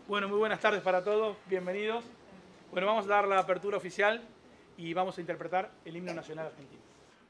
Bueno, muy buenas tardes para todos, bienvenidos. Bueno, vamos a dar la apertura oficial y vamos a interpretar el himno nacional argentino.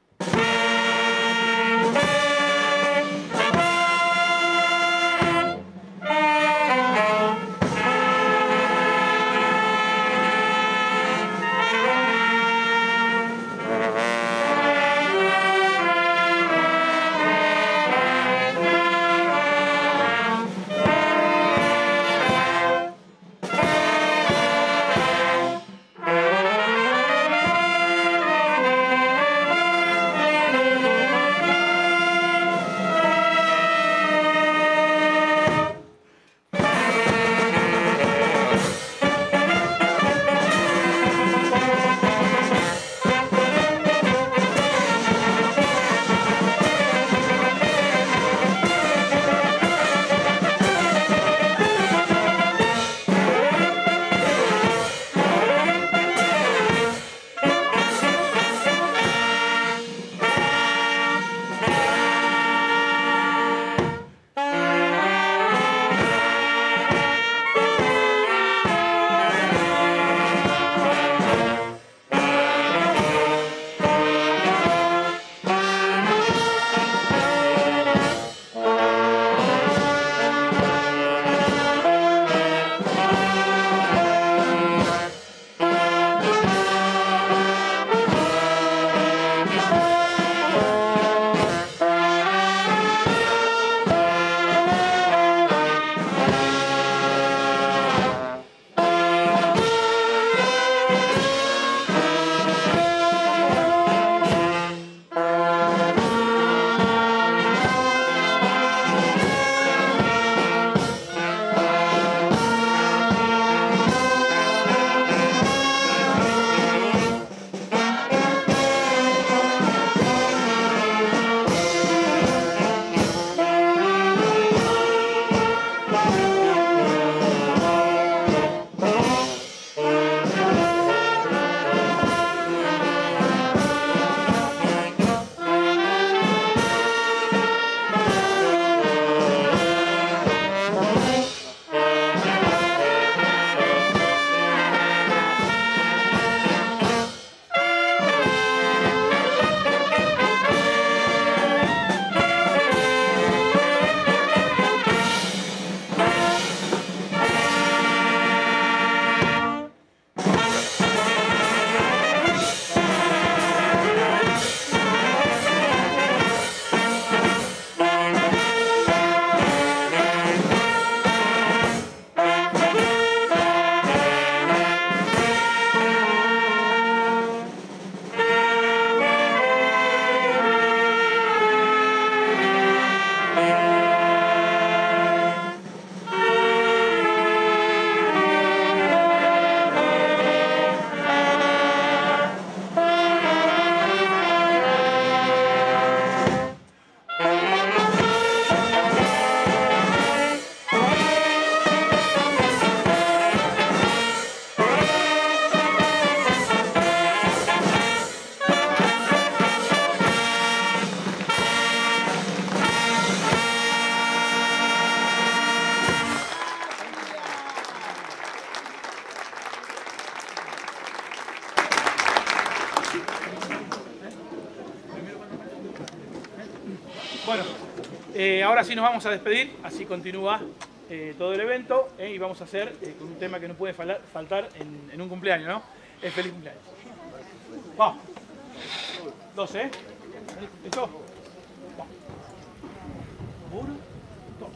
Bueno, ahora sí nos vamos a despedir, así continúa todo el evento y vamos a hacer con un tema que no puede faltar en un cumpleaños, ¿no? El feliz cumpleaños. Vamos. 12, ¿eh? ¿Listo? Vamos. 1, 2.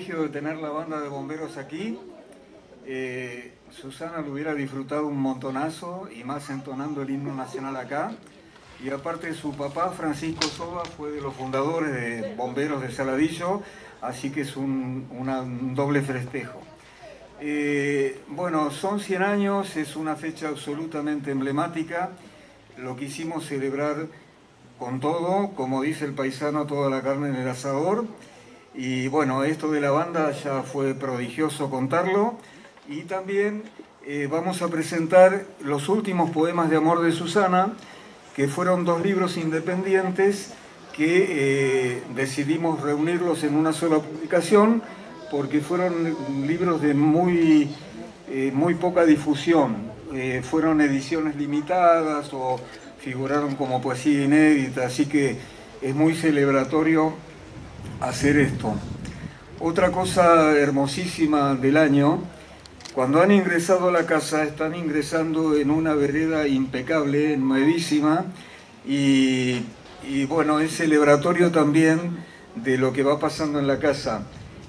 privilegio de tener la banda de bomberos aquí. Susana lo hubiera disfrutado un montonazo, y más entonando el himno nacional acá. Y aparte su papá, Francisco Soba, fue de los fundadores de Bomberos de Saladillo, así que es un doble festejo. Bueno, son 100 años, es una fecha absolutamente emblemática. Lo quisimos celebrar con todo, como dice el paisano, toda la carne en el asador. Y bueno, esto de la banda ya fue prodigioso contarlo. Y también vamos a presentar los últimos poemas de amor de Susana, que fueron 2 libros independientes que decidimos reunirlos en una sola publicación, porque fueron libros de muy poca difusión. Fueron ediciones limitadas o figuraron como poesía inédita, así que es muy celebratorio hacer esto. Otra cosa hermosísima del año: cuando han ingresado a la casa, están ingresando en una vereda impecable, nuevísima, y bueno, es celebratorio también de lo que va pasando en la casa.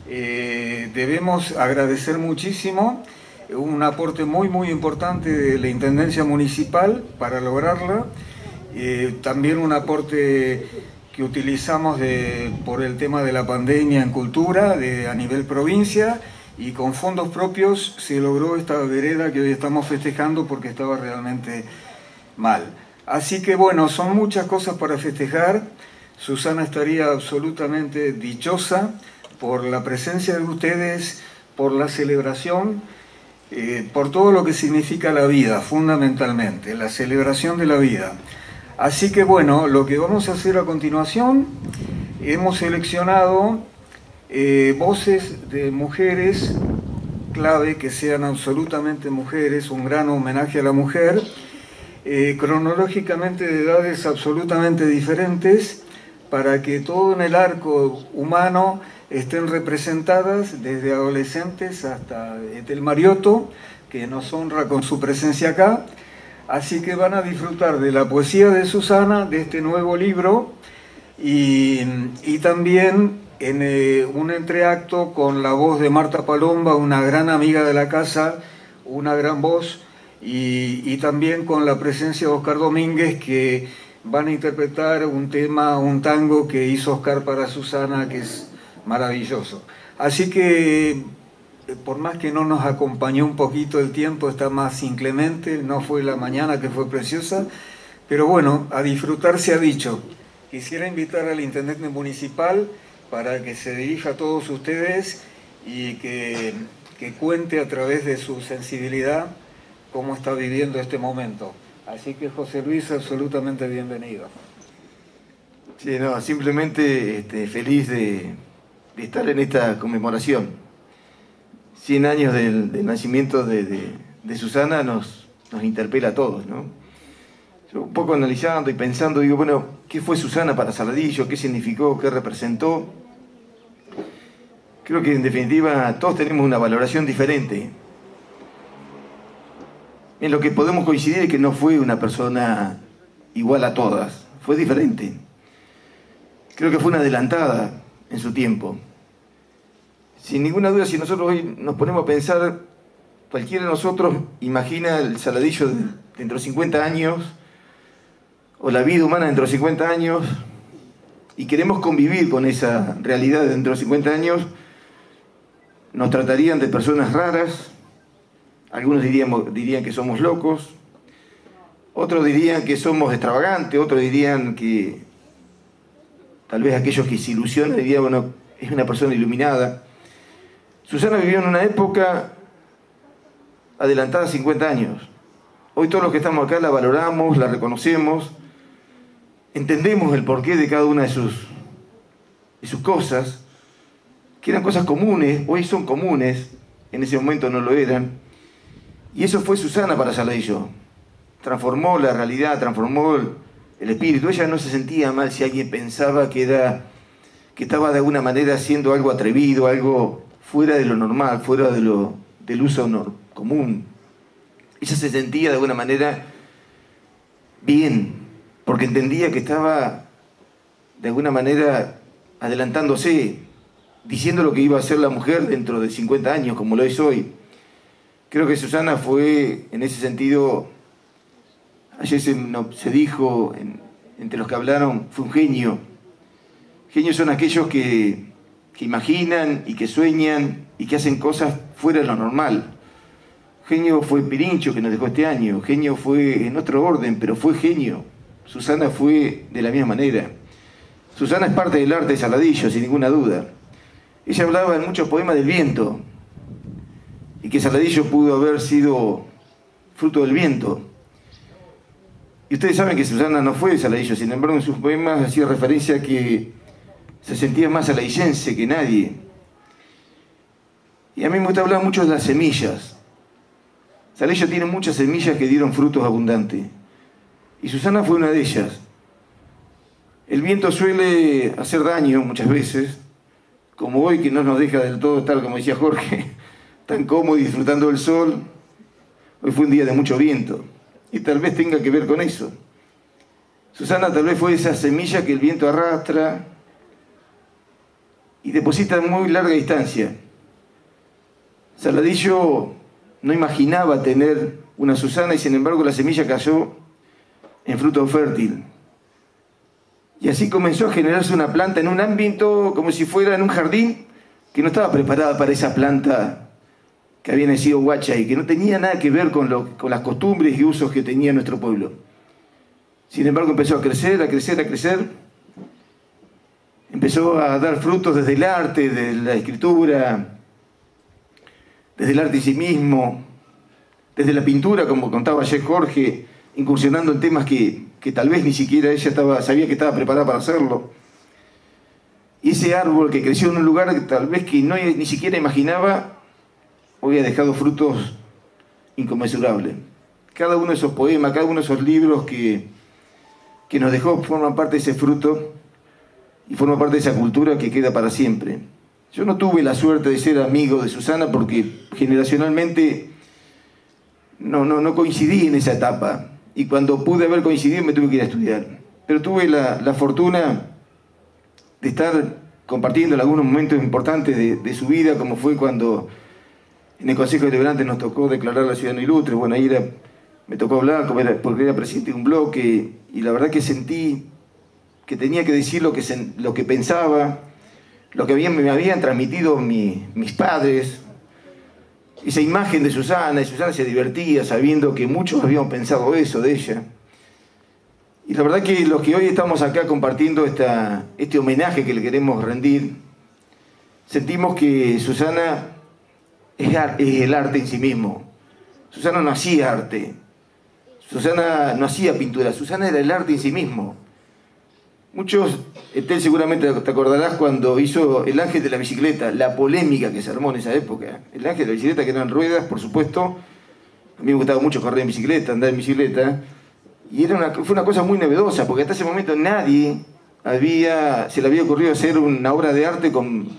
Debemos agradecer muchísimo un aporte muy importante de la Intendencia Municipal para lograrla, también un aporte que utilizamos por el tema de la pandemia en cultura a nivel provincia, y con fondos propios se logró esta vereda que hoy estamos festejando porque estaba realmente mal. Así que bueno, son muchas cosas para festejar. Susana estaría absolutamente dichosa por la presencia de ustedes, por la celebración, por todo lo que significa la vida, fundamentalmente, la celebración de la vida. Así que bueno, lo que vamos a hacer a continuación, hemos seleccionado voces de mujeres clave, que sean absolutamente mujeres, un gran homenaje a la mujer, cronológicamente de edades absolutamente diferentes, para que todo en el arco humano estén representadas, desde adolescentes hasta Etel Mariotto, que nos honra con su presencia acá. Así que van a disfrutar de la poesía de Susana, de este nuevo libro, y también en un entreacto con la voz de Marta Palomba, una gran amiga de la casa, una gran voz, y también con la presencia de Oscar Domínguez, que van a interpretar un tema, un tango que hizo Oscar para Susana, que es maravilloso. Así que, por más que no nos acompañó un poquito el tiempo, está más inclemente, no fue la mañana que fue preciosa, pero bueno, a disfrutar se ha dicho. Quisiera invitar al intendente municipal para que se dirija a todos ustedes y que cuente a través de su sensibilidad cómo está viviendo este momento. Así que José Luis, absolutamente bienvenido. Sí, no, simplemente feliz de estar en esta conmemoración. 100 años del nacimiento de Susana nos interpela a todos, ¿no? Yo un poco analizando y pensando, digo, bueno, ¿qué fue Susana para Saladillo? ¿Qué significó? ¿Qué representó? Creo que en definitiva todos tenemos una valoración diferente. En lo que podemos coincidir es que no fue una persona igual a todas, fue diferente. Creo que fue una adelantada en su tiempo. Sin ninguna duda, si nosotros hoy nos ponemos a pensar, cualquiera de nosotros imagina el Saladillo dentro de 50 años, o la vida humana dentro de 50 años, y queremos convivir con esa realidad dentro de 50 años, nos tratarían de personas raras, algunos dirían que somos locos, otros dirían que somos extravagantes, otros dirían que tal vez aquellos que se ilusionan dirían, bueno, es una persona iluminada. Susana vivió en una época adelantada a 50 años. Hoy todos los que estamos acá la valoramos, la reconocemos, entendemos el porqué de cada una de sus cosas, que eran cosas comunes, hoy son comunes, en ese momento no lo eran. Y eso fue Susana para Saladillo. Transformó la realidad, transformó el espíritu. Ella no se sentía mal si alguien pensaba que estaba de alguna manera haciendo algo atrevido, algo fuera de lo normal, fuera del uso común. Ella se sentía de alguna manera bien, porque entendía que estaba de alguna manera adelantándose, diciendo lo que iba a ser la mujer dentro de 50 años, como lo es hoy. Creo que Susana fue, en ese sentido, ayer se dijo, entre los que hablaron, fue un genio. Genios son aquellos que imaginan y que sueñan y que hacen cosas fuera de lo normal. Genio fue Pirincho, que nos dejó este año. Genio fue en otro orden, pero fue genio. Susana fue de la misma manera. Susana es parte del arte de Saladillo, sin ninguna duda. Ella hablaba en muchos poemas del viento, y que Saladillo pudo haber sido fruto del viento. Y ustedes saben que Susana no fue de Saladillo, sin embargo en sus poemas hacía referencia a que se sentía más saladillense que nadie. Y a mí me gusta hablar mucho de las semillas. Saladillo tiene muchas semillas que dieron frutos abundantes, y Susana fue una de ellas. El viento suele hacer daño muchas veces, como hoy, que no nos deja del todo estar, como decía Jorge, tan cómodo y disfrutando del sol. Hoy fue un día de mucho viento, y tal vez tenga que ver con eso. Susana tal vez fue esa semilla que el viento arrastra y deposita a muy larga distancia. Saladillo no imaginaba tener una Susana, y sin embargo la semilla cayó en fruto fértil. Y así comenzó a generarse una planta en un ámbito como si fuera en un jardín que no estaba preparada para esa planta que había nacido guacha y que no tenía nada que ver con las costumbres y usos que tenía nuestro pueblo. Sin embargo empezó a crecer, a crecer, a crecer. Empezó a dar frutos desde el arte, de la escritura, desde el arte en sí mismo, desde la pintura, como contaba ayer Jorge, incursionando en temas que tal vez ni siquiera ella sabía que estaba preparada para hacerlo. Y ese árbol que creció en un lugar que tal vez que ni siquiera imaginaba, hoy ha dejado frutos inconmensurables. Cada uno de esos poemas, cada uno de esos libros que nos dejó forman parte de ese fruto y forman parte de esa cultura que queda para siempre. Yo no tuve la suerte de ser amigo de Susana porque generacionalmente no coincidí en esa etapa. Y cuando pude haber coincidido me tuve que ir a estudiar. Pero tuve la fortuna de estar compartiendo en algunos momentos importantes de su vida, como fue cuando en el Consejo Deliberante nos tocó declarar la ciudadano ilustre. Bueno, ahí me tocó hablar porque era presidente de un bloque, y la verdad que sentí que tenía que decir lo que pensaba, lo que me habían transmitido mis padres. Esa imagen de Susana, y Susana se divertía sabiendo que muchos habíamos pensado eso de ella. Y la verdad que los que hoy estamos acá compartiendo este homenaje que le queremos rendir, sentimos que Susana es el arte en sí mismo. Susana no hacía arte, Susana no hacía pintura, Susana era el arte en sí mismo. Muchos, Etel, seguramente te acordarás cuando hizo El Ángel de la Bicicleta, la polémica que se armó en esa época. El Ángel de la Bicicleta, que eran ruedas, por supuesto. A mí me gustaba mucho correr en bicicleta, andar en bicicleta. Y fue una cosa muy novedosa, porque hasta ese momento nadie se le había ocurrido hacer una obra de arte con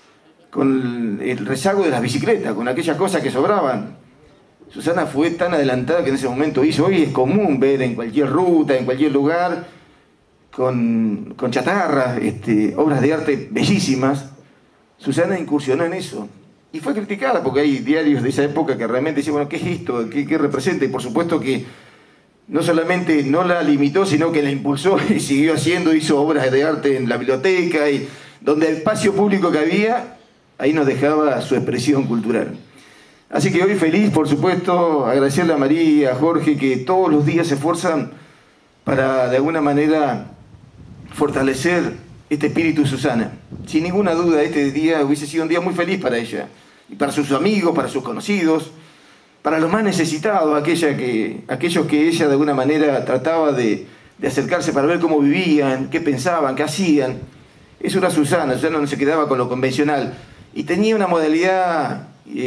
el rezago de las bicicletas, con aquellas cosas que sobraban. Susana fue tan adelantada que en ese momento hizo. Hoy es común ver en cualquier ruta, en cualquier lugar, con chatarras, obras de arte bellísimas. Susana incursionó en eso y fue criticada porque hay diarios de esa época que realmente decían, bueno, ¿qué es esto? ¿Qué representa? Y por supuesto que no solamente no la limitó, sino que la impulsó y siguió haciendo, hizo obras de arte en la biblioteca, y donde el espacio público que había, ahí nos dejaba su expresión cultural. Así que hoy feliz, por supuesto, agradecerle a María, a Jorge, que todos los días se esfuerzan para de alguna manera fortalecer este espíritu de Susana. Sin ninguna duda este día hubiese sido un día muy feliz para ella, y para sus amigos, para sus conocidos, para los más necesitados, aquellos que ella de alguna manera trataba de acercarse para ver cómo vivían, qué pensaban, qué hacían. Eso era Susana. Susana no se quedaba con lo convencional y tenía una modalidad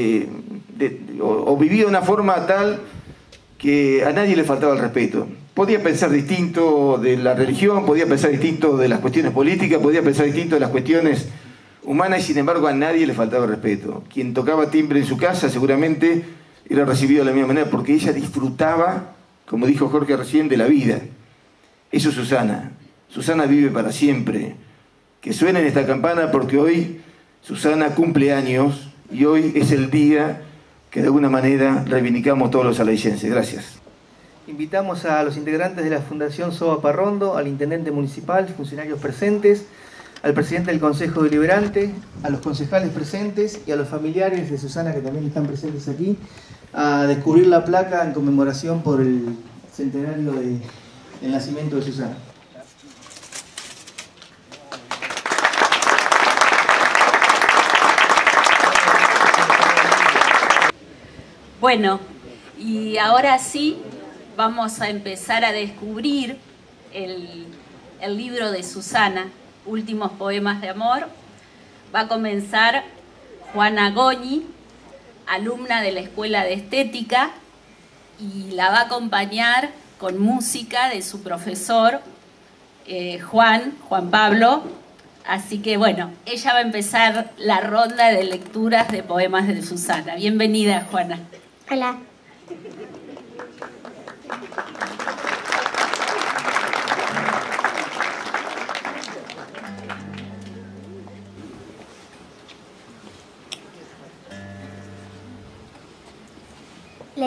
o vivía de una forma tal que a nadie le faltaba el respeto. Podía pensar distinto de la religión, podía pensar distinto de las cuestiones políticas, podía pensar distinto de las cuestiones humanas, y sin embargo a nadie le faltaba el respeto. Quien tocaba timbre en su casa seguramente era recibido de la misma manera, porque ella disfrutaba, como dijo Jorge recién, de la vida. Eso es Susana. Susana vive para siempre. Que suene en esta campana, porque hoy Susana cumple años y hoy es el día que de alguna manera reivindicamos todos los alaillenses. Gracias. Invitamos a los integrantes de la Fundación Soba Parrondo, al intendente municipal, funcionarios presentes, al presidente del Consejo Deliberante, a los concejales presentes y a los familiares de Susana que también están presentes aquí, a descubrir la placa en conmemoración por el centenario del nacimiento de Susana. Bueno, y ahora sí vamos a empezar a descubrir el libro de Susana, Últimos Poemas de Amor. Va a comenzar Juana Goñi, alumna de la Escuela de Estética, y la va a acompañar con música de su profesor Juan Pablo. Así que bueno, ella va a empezar la ronda de lecturas de poemas de Susana. Bienvenida, Juana. Hola. La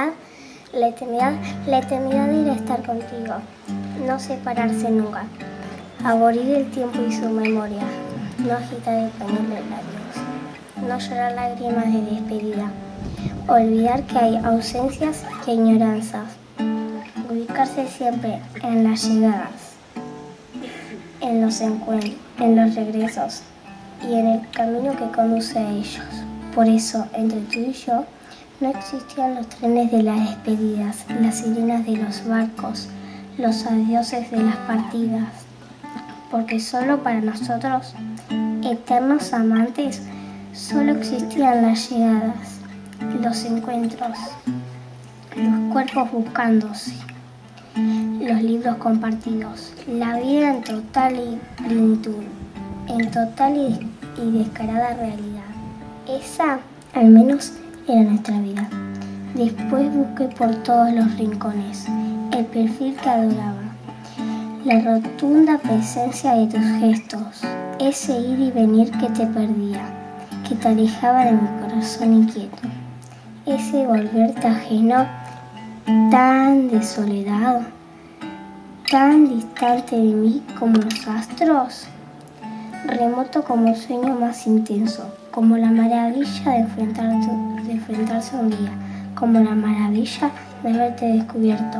eternidad irá a estar contigo, no separarse nunca, abolir el tiempo y su memoria, no agitar el pañuelo de labios, no llorar lágrimas de despedida, olvidar que hay ausencias y añoranzas, ubicarse siempre en las llegadas, en los encuentros, en los regresos y en el camino que conduce a ellos. Por eso, entre tú y yo, no existían los trenes de las despedidas, las sirenas de los barcos, los adioses de las partidas, porque solo para nosotros, eternos amantes, solo existían las llegadas, los encuentros, los cuerpos buscándose, los libros compartidos, la vida en total plenitud, en total y descarada realidad. Esa, al menos, era nuestra vida. Después busqué por todos los rincones el perfil que adoraba, la rotunda presencia de tus gestos, ese ir y venir que te perdía, que te alejaba de mi corazón inquieto, ese volverte ajeno, tan de soledad, tan distante de mí como los astros, remoto como el sueño más intenso, como la maravilla de enfrentarse un día, como la maravilla de haberte descubierto.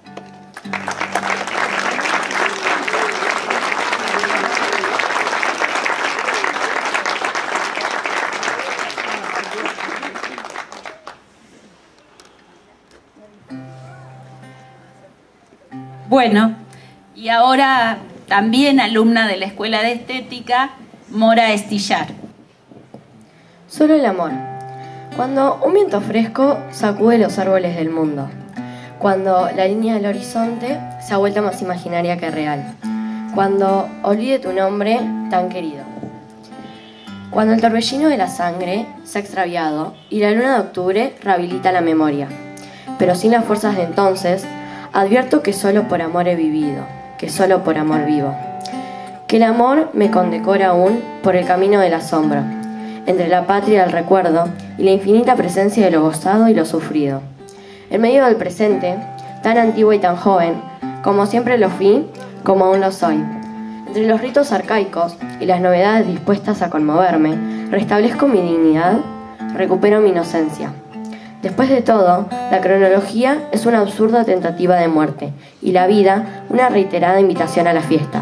Bueno, y ahora también alumna de la Escuela de Estética, Mora Estillar. Solo el amor. Cuando un viento fresco sacude los árboles del mundo. Cuando la línea del horizonte se ha vuelto más imaginaria que real. Cuando olvide tu nombre tan querido. Cuando el torbellino de la sangre se ha extraviado y la luna de octubre rehabilita la memoria. Pero sin las fuerzas de entonces, advierto que solo por amor he vivido, que solo por amor vivo. Que el amor me condecora aún por el camino del asombro, entre la patria del recuerdo y la infinita presencia de lo gozado y lo sufrido. En medio del presente, tan antiguo y tan joven, como siempre lo fui, como aún lo soy. Entre los ritos arcaicos y las novedades dispuestas a conmoverme, restablezco mi dignidad, recupero mi inocencia. Después de todo, la cronología es una absurda tentativa de muerte y la vida una reiterada invitación a la fiesta.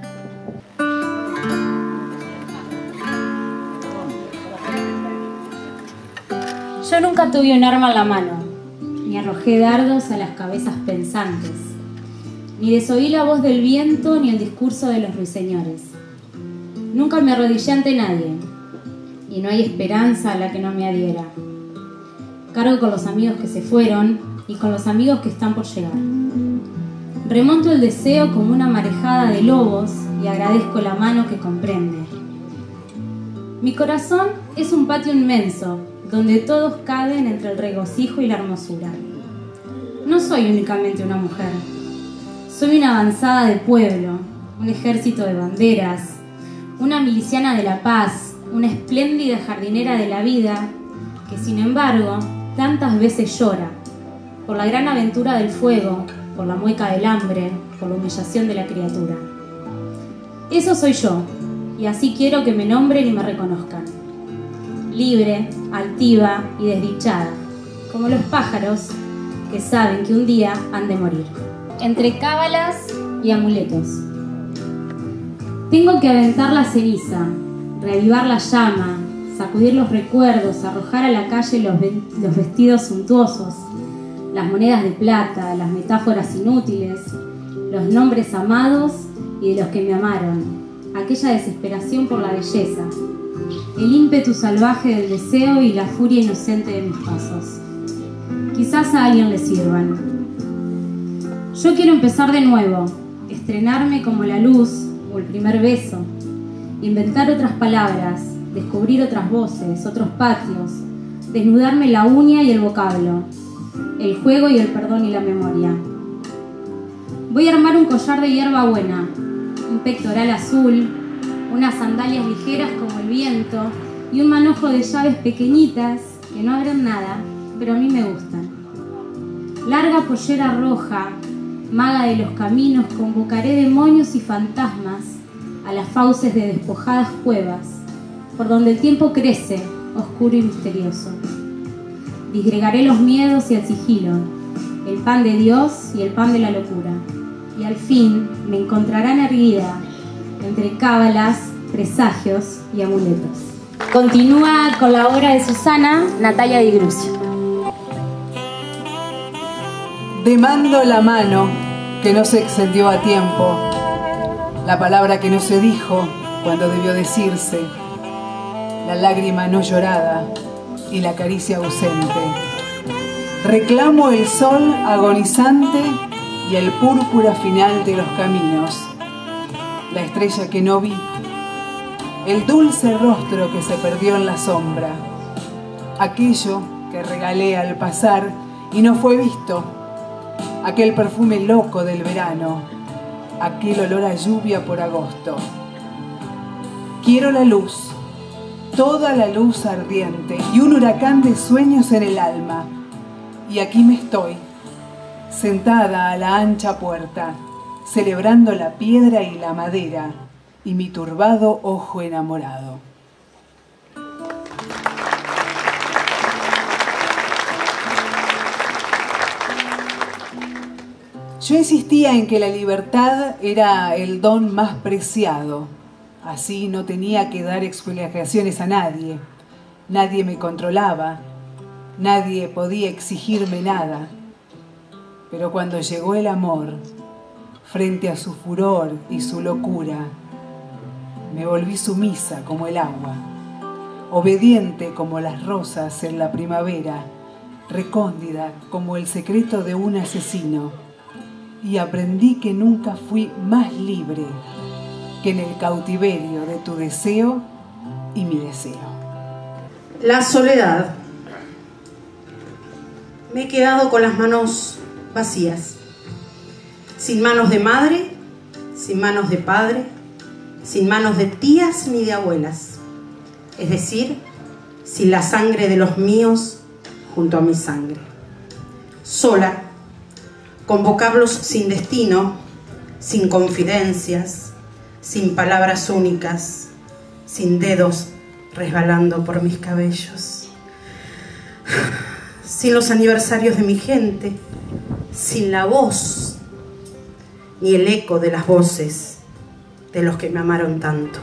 Yo nunca tuve un arma en la mano, ni arrojé dardos a las cabezas pensantes, ni desoí la voz del viento ni el discurso de los ruiseñores. Nunca me arrodillé ante nadie, y no hay esperanza a la que no me adhiera. Cargo con los amigos que se fueron y con los amigos que están por llegar. Remonto el deseo como una marejada de lobos y agradezco la mano que comprende. Mi corazón es un patio inmenso, donde todos caben entre el regocijo y la hermosura. No soy únicamente una mujer, soy una avanzada de pueblo, un ejército de banderas, una miliciana de la paz, una espléndida jardinera de la vida que, sin embargo, tantas veces llora por la gran aventura del fuego, por la mueca del hambre, por la humillación de la criatura. Eso soy yo, y así quiero que me nombren y me reconozcan. Libre, altiva y desdichada, como los pájaros que saben que un día han de morir. Entre cábalas y amuletos. Tengo que aventar la ceniza, reavivar la llama, sacudir los recuerdos, arrojar a la calle los vestidos suntuosos, las monedas de plata, las metáforas inútiles, los nombres amados y de los que me amaron, aquella desesperación por la belleza, el ímpetu salvaje del deseo y la furia inocente de mis pasos. Quizás a alguien le sirvan. Yo quiero empezar de nuevo, estrenarme como la luz o el primer beso, inventar otras palabras, descubrir otras voces, otros patios, desnudarme la uña y el vocablo, el juego y el perdón y la memoria. Voy a armar un collar de hierba buena, un pectoral azul, unas sandalias ligeras como el viento y un manojo de llaves pequeñitas que no abren nada, pero a mí me gustan. Larga pollera roja, maga de los caminos, convocaré demonios y fantasmas a las fauces de despojadas cuevas, por donde el tiempo crece, oscuro y misterioso. Disgregaré los miedos y el sigilo, el pan de Dios y el pan de la locura, y al fin me encontrarán erguida entre cábalas, presagios y amuletos. Continúa con la obra de Susana, Natalia Di Grusio. Demando la mano que no se extendió a tiempo, la palabra que no se dijo cuando debió decirse, la lágrima no llorada y la caricia ausente. Reclamo el sol agonizante y el púrpura final de los caminos, la estrella que no vi, el dulce rostro que se perdió en la sombra, aquello que regalé al pasar y no fue visto, aquel perfume loco del verano, aquel olor a lluvia por agosto. Quiero la luz, toda la luz ardiente y un huracán de sueños en el alma. Y aquí me estoy, sentada a la ancha puerta, celebrando la piedra y la madera y mi turbado ojo enamorado. Yo insistía en que la libertad era el don más preciado. Así no tenía que dar explicaciones a nadie. Nadie me controlaba. Nadie podía exigirme nada. Pero cuando llegó el amor, frente a su furor y su locura, me volví sumisa como el agua, obediente como las rosas en la primavera, recóndida como el secreto de un asesino. Y aprendí que nunca fui más libre que en el cautiverio de tu deseo y mi deseo. La soledad. Me he quedado con las manos vacías, sin manos de madre, sin manos de padre, sin manos de tías ni de abuelas, es decir, sin la sangre de los míos junto a mi sangre. Sola, con vocablos sin destino, sin confidencias, sin palabras únicas, sin dedos resbalando por mis cabellos, sin los aniversarios de mi gente, sin la voz ni el eco de las voces de los que me amaron tanto.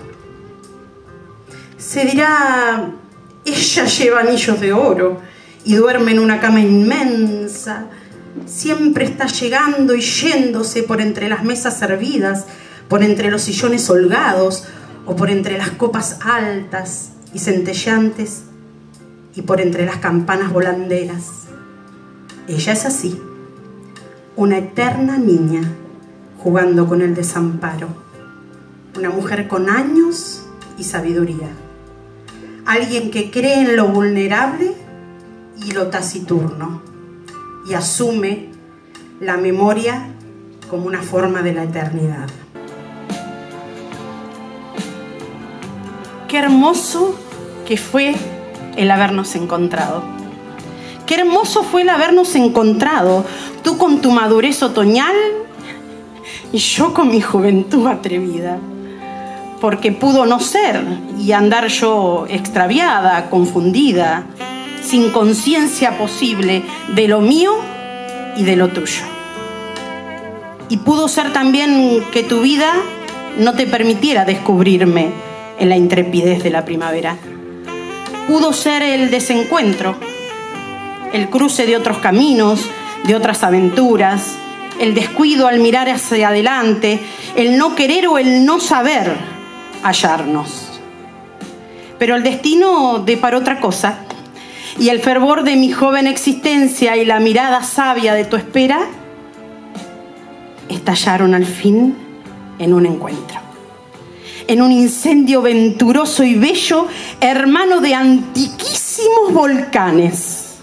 Se dirá, ella lleva anillos de oro y duerme en una cama inmensa, siempre está llegando y yéndose por entre las mesas servidas, por entre los sillones holgados o por entre las copas altas y centelleantes y por entre las campanas volanderas. Ella es así, una eterna niña jugando con el desamparo, una mujer con años y sabiduría, alguien que cree en lo vulnerable y lo taciturno y asume la memoria como una forma de la eternidad. qué hermoso que fue el habernos encontrado. Qué hermoso fue el habernos encontrado, tú con tu madurez otoñal y yo con mi juventud atrevida. Porque pudo no ser y andar yo extraviada, confundida, sin conciencia posible de lo mío y de lo tuyo. Y pudo ser también que tu vida no te permitiera descubrirme en la intrepidez de la primavera. Pudo ser el desencuentro, el cruce de otros caminos, de otras aventuras, el descuido al mirar hacia adelante, el no querer o el no saber hallarnos. Pero el destino deparó otra cosa, y el fervor de mi joven existencia y la mirada sabia de tu espera estallaron al fin en un encuentro, en un incendio venturoso y bello, hermano de antiquísimos volcanes.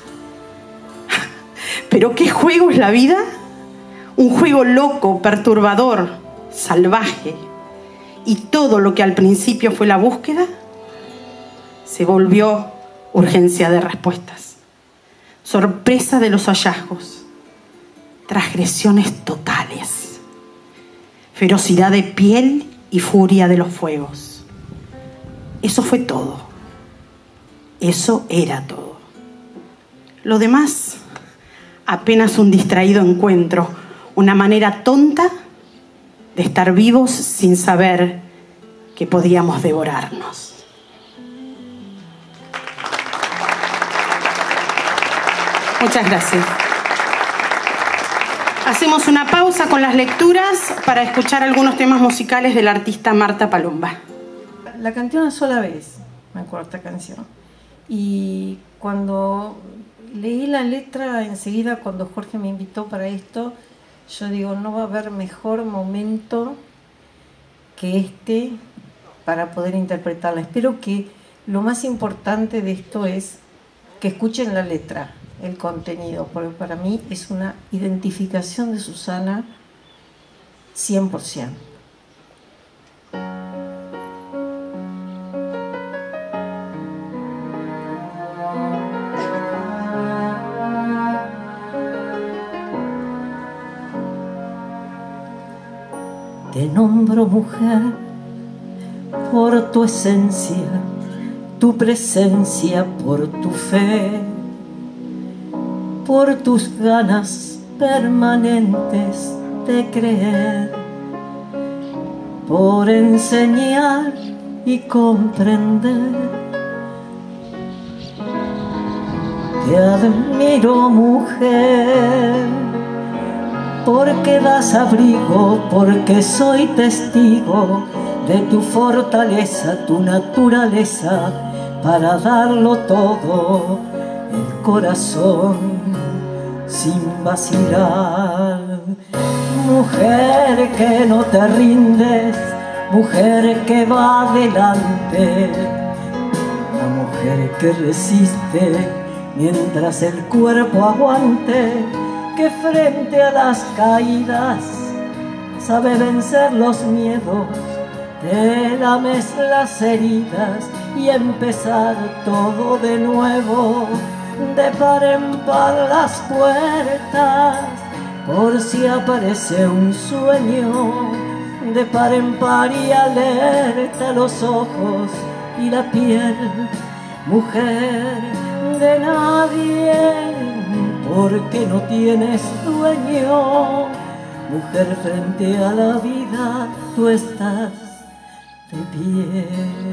Pero ¿qué juego es la vida? Un juego loco, perturbador, salvaje. Y todo lo que al principio fue la búsqueda se volvió urgencia de respuestas, sorpresa de los hallazgos, transgresiones totales, ferocidad de piel y furia de los fuegos. Eso fue todo. Eso era todo. Lo demás, apenas un distraído encuentro, una manera tonta de estar vivos sin saber que podíamos devorarnos. Muchas gracias. Hacemos una pausa con las lecturas para escuchar algunos temas musicales de la artista Marta Palumba. La canté una sola vez, me acuerdo esta canción. Y cuando leí la letra enseguida, cuando Jorge me invitó para esto, yo digo, no va a haber mejor momento que este para poder interpretarla. Espero que lo más importante de esto es que escuchen la letra, el contenido, porque para mí es una identificación de Susana 100%. Te nombro mujer por tu esencia, tu presencia, por tu fe, por tus ganas permanentes de creer, por enseñar y comprender. Te admiro, mujer, porque das abrigo, porque soy testigo de tu fortaleza, tu naturaleza, para darlo todo, el corazón sin vacilar. Mujer que no te rindes, mujer que va adelante, la mujer que resiste mientras el cuerpo aguante, que frente a las caídas sabe vencer los miedos, te lames las heridas y empezar todo de nuevo, de par en par las puertas, por si aparece un sueño, de par en par y alerta los ojos y la piel, mujer de nadie, porque no tienes dueño, mujer frente a la vida, tú estás de pie.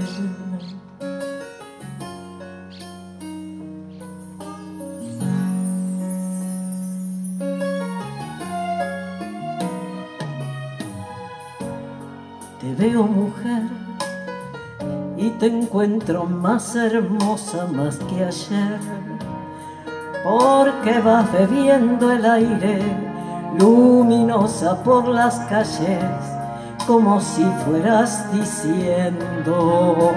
Te veo, mujer, y te encuentro más hermosa más que ayer, porque vas bebiendo el aire, luminosa por las calles, como si fueras diciendo: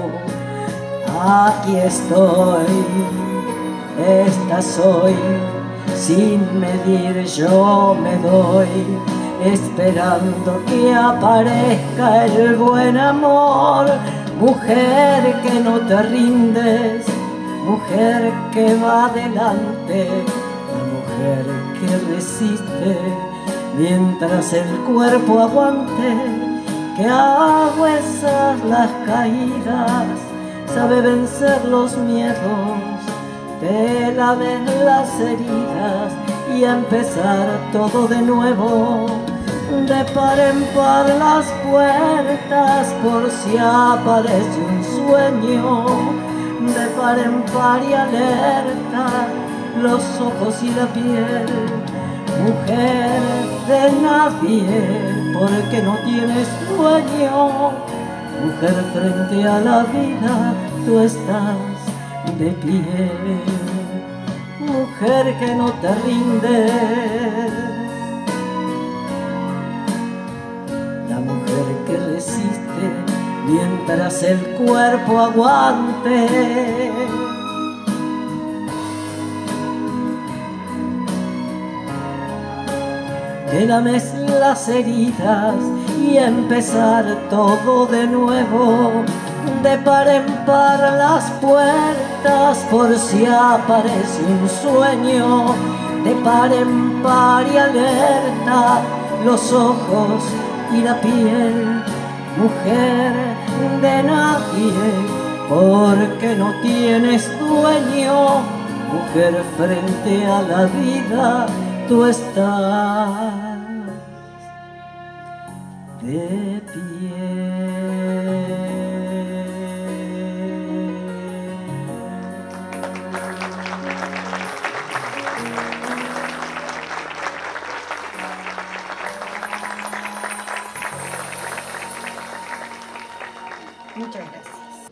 aquí estoy, esta soy, sin medir yo me doy, esperando que aparezca el buen amor, mujer que no te rindes, mujer que va adelante, la mujer que resiste mientras el cuerpo aguante, que a huesas las caídas sabe vencer los miedos, te laves las heridas y a empezar todo de nuevo. De par en par las puertas por si aparece un sueño, de par en par y alerta los ojos y la piel. Mujer de nadie porque no tienes dueño, mujer frente a la vida tú estás de pie. Mujer que no te rinde, la mujer que resiste mientras el cuerpo aguante. Te lames las heridas y empezar todo de nuevo. De par en par las puertas por si aparece un sueño, de par en par y alerta los ojos y la piel. Mujer de nadie porque no tienes dueño, mujer frente a la vida tú estás de pie. Muchas gracias.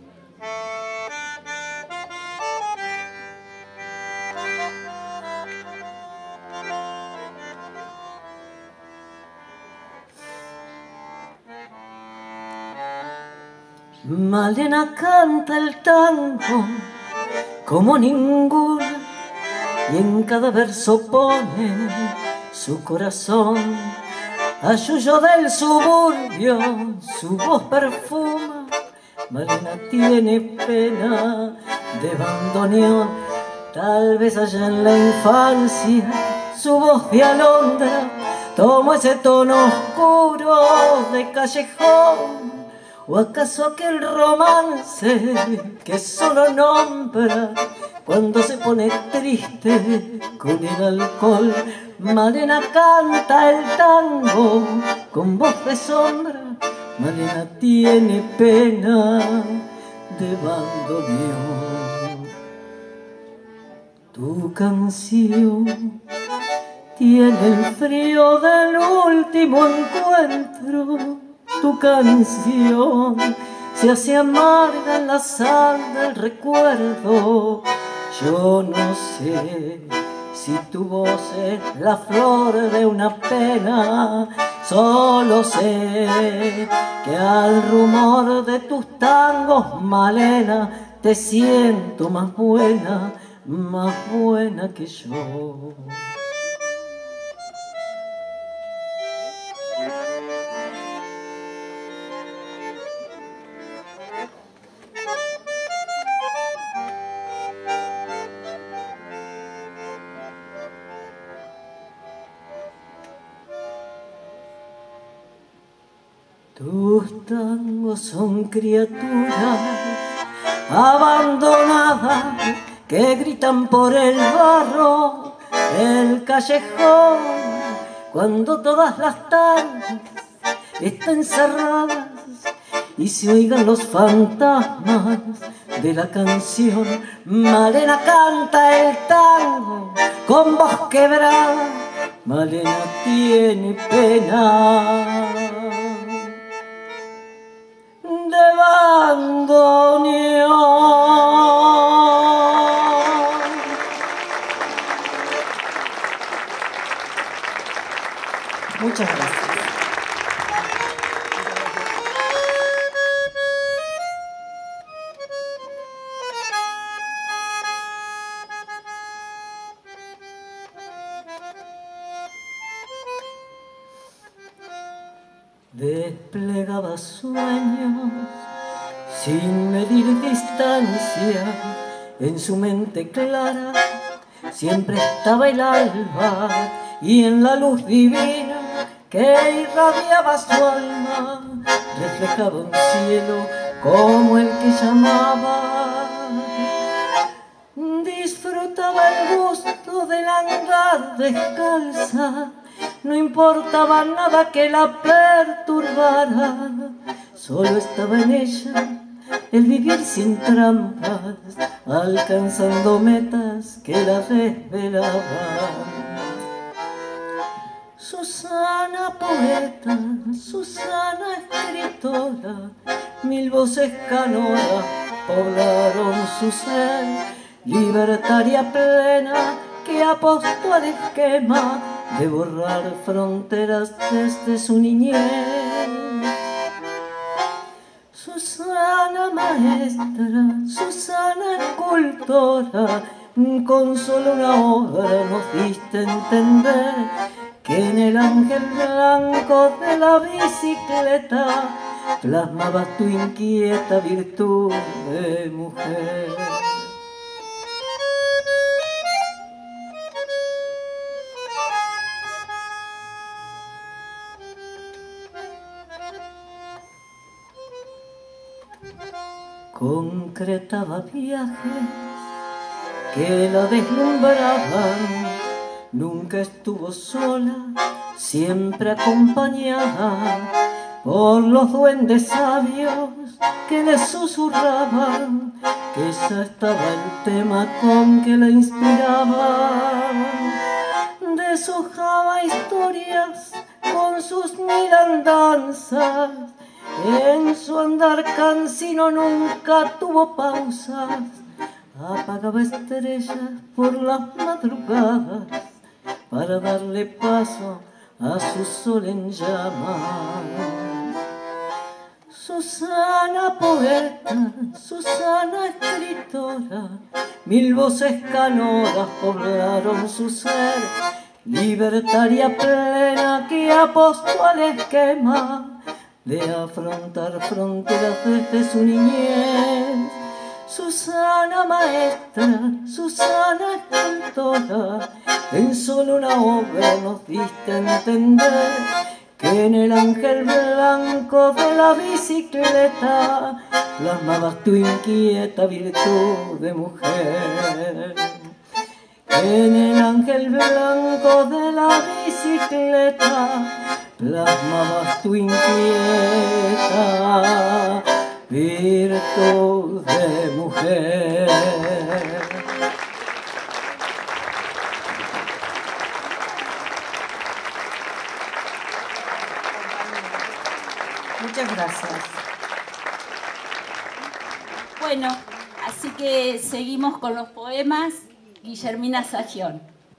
Malena canta el tango como ninguna y en cada verso pone su corazón. A Yuyo del suburbio su voz perfuma. Malena tiene pena de bandoneón, tal vez allá en la infancia su voz de alondra tomó ese tono oscuro de callejón. ¿O acaso aquel romance que solo nombra cuando se pone triste con el alcohol? Malena canta el tango con voz de sombra, Malena tiene pena de bandoneón. Tu canción tiene el frío del último encuentro. Tu canción se hace amarga en la sal del recuerdo. Yo no sé si tu voz es la flor de una pena, solo sé que al rumor de tus tangos, Malena, te siento más buena que yo. Tus tangos son criaturas abandonadas que gritan por el barro, el callejón, cuando todas las tardes están cerradas y se oigan los fantasmas de la canción. Malena canta el tango con voz quebrada, Malena tiene pena de bandoneón. Muchas gracias. Desplegaba sueños sin medir distancia, en su mente clara siempre estaba el alba, y en la luz divina que irradiaba su alma reflejaba un cielo como el que llamaba. Disfrutaba el gusto del andar descalza, no importaba nada que la perturbara, solo estaba en ella el vivir sin trampas, alcanzando metas que la desvelaban. Susana poeta, Susana escritora, mil voces canoras poblaron su ser, libertaria plena que apostó al esquema de borrar fronteras desde su niñez. Susana maestra, Susana escultora, con solo una obra nos diste entender que en el ángel blanco de la bicicleta plasmabas tu inquieta virtud de mujer. Concretaba viajes que la deslumbraban, nunca estuvo sola, siempre acompañada por los duendes sabios que le susurraban que ya estaba el tema con que la inspiraban. Deshojaba historias con sus mil andanzas, en su andar cansino nunca tuvo pausas, apagaba estrellas por las madrugadas para darle paso a su sol en llamas. Susana poeta, Susana escritora, mil voces canoras poblaron su ser, libertaria plena que apostó al esquema de afrontar fronteras desde su niñez. Susana maestra, Susana escultora, en solo una obra nos diste a entender que en el ángel blanco de la bicicleta plasmabas tu inquieta virtud de mujer. En el ángel blanco de la bicicleta plasmabas tu inquieta virtud de mujer. Muchas gracias. Bueno, así que seguimos con los poemas. Guillermina Sagión.